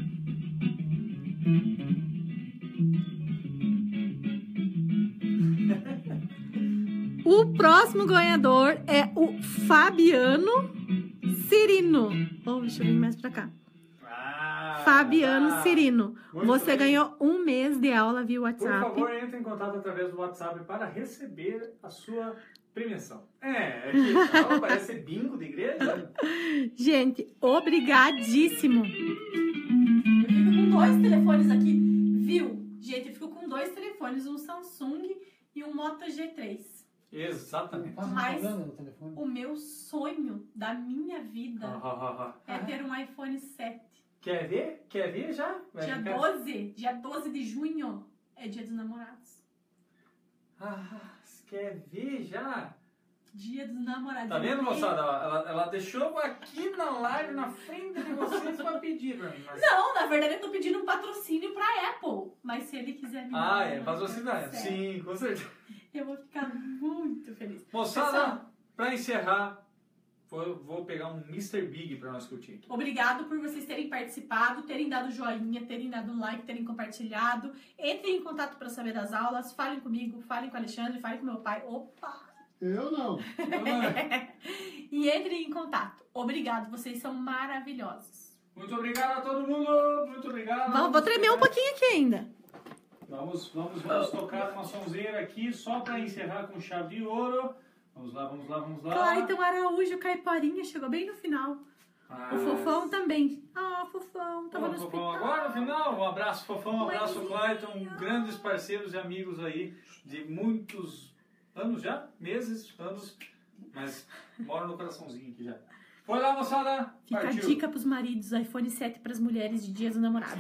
O próximo ganhador é o Fabiano Cirino. Oh, deixa eu vir mais pra cá. Ah, Fabiano ah, Cirino. Você bem. ganhou um mês de aula via Por WhatsApp. favor, entre em contato através do WhatsApp para receber a sua premiação. É, é que aula parece bingo de igreja. Gente, obrigadíssimo. Eu fico com dois telefones aqui, viu? Gente, eu fico com dois telefones, um Samsung e um Moto G três. Exatamente. Passa Mas- falando no telefone. O meu sonho da minha vida Ah, ah, ah, é ah. ter um iPhone sete. Quer ver? Quer ver já? Vai Dia ficar- doze, dia doze de junho é dia dos namorados. Ah, quer ver já? Dia dos namorados. Tá vendo, Eu moçada? Ela, ela deixou aqui na live, na frente de vocês, pra pedir pra mim. Mas... Não, na verdade eu tô pedindo um patrocínio pra Apple. Mas se ele quiser me Ah, dar é, um patrocinar. iPhone sete, Sim, com certeza. eu vou ficar muito feliz. Moçada, Pessoal, pra encerrar, vou, vou pegar um mister Big pra nós curtir aqui. obrigado por vocês terem participado, terem dado joinha, terem dado um like, terem compartilhado. Entrem em contato para saber das aulas. Falem comigo, falem com o Alexandre, falem com meu pai. Opa! Eu não. E entrem em contato. Obrigado, vocês são maravilhosos. Muito obrigado a todo mundo. Muito obrigado. Vou, vou tremer um pouquinho aqui ainda. Vamos, vamos, vamos tocar uma sonzeira aqui só pra encerrar com chave de ouro. Vamos lá, vamos lá, vamos lá. Clayton Araújo, Caiporinha, chegou bem no final. Ah, O Fofão também. Ah, Fofão, tava Ô, no Fofão, hospital. agora no final, um abraço Fofão, um abraço Mãezinha. Clayton, grandes parceiros e amigos aí de muitos anos já, meses, anos, mas moram no coraçãozinho aqui já. Foi lá, moçada, Fica partiu. a dica pros maridos, iPhone sete pras mulheres de Dia dos Namorados.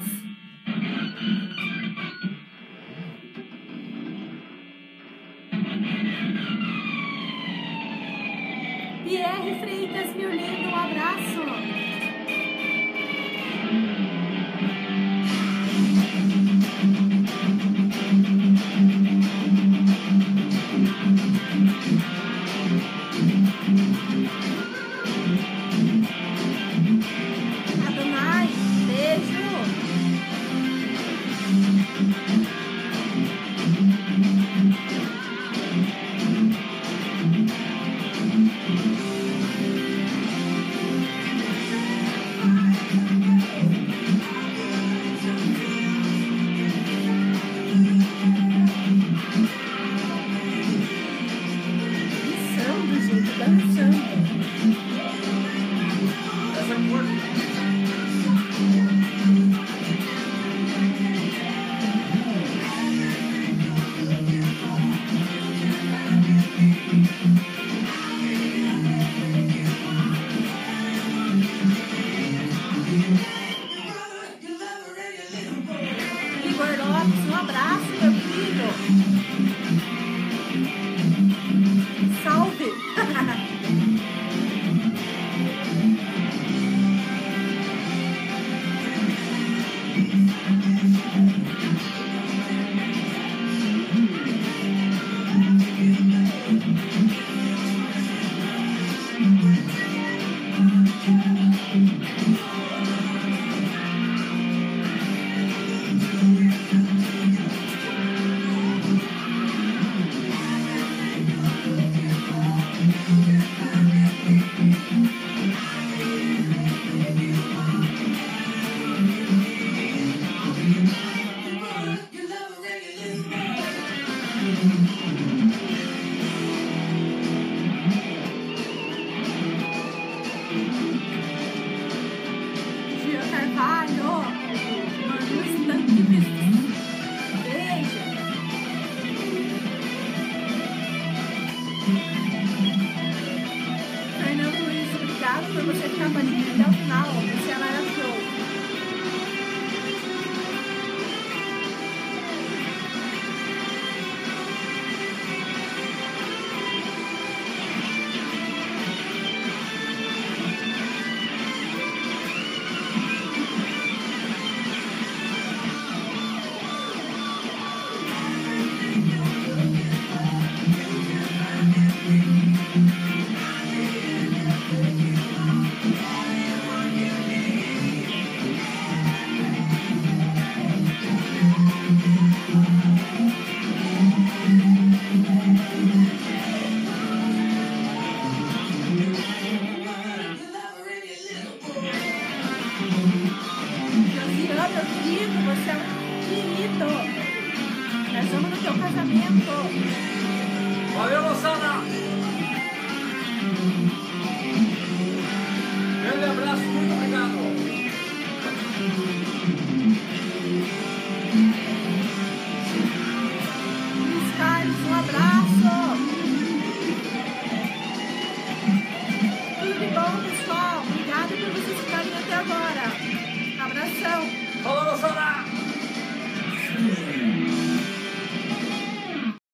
Pierre Freitas, meu lindo, um abraço. Adonai, beijo. Carvalho. No instante beijo. Fernando Luiz, obrigado por você ficar com a gente até o final. Você é maravilhoso. Josiana, querido, você é um querido. Nós vamos no teu casamento. Valeu,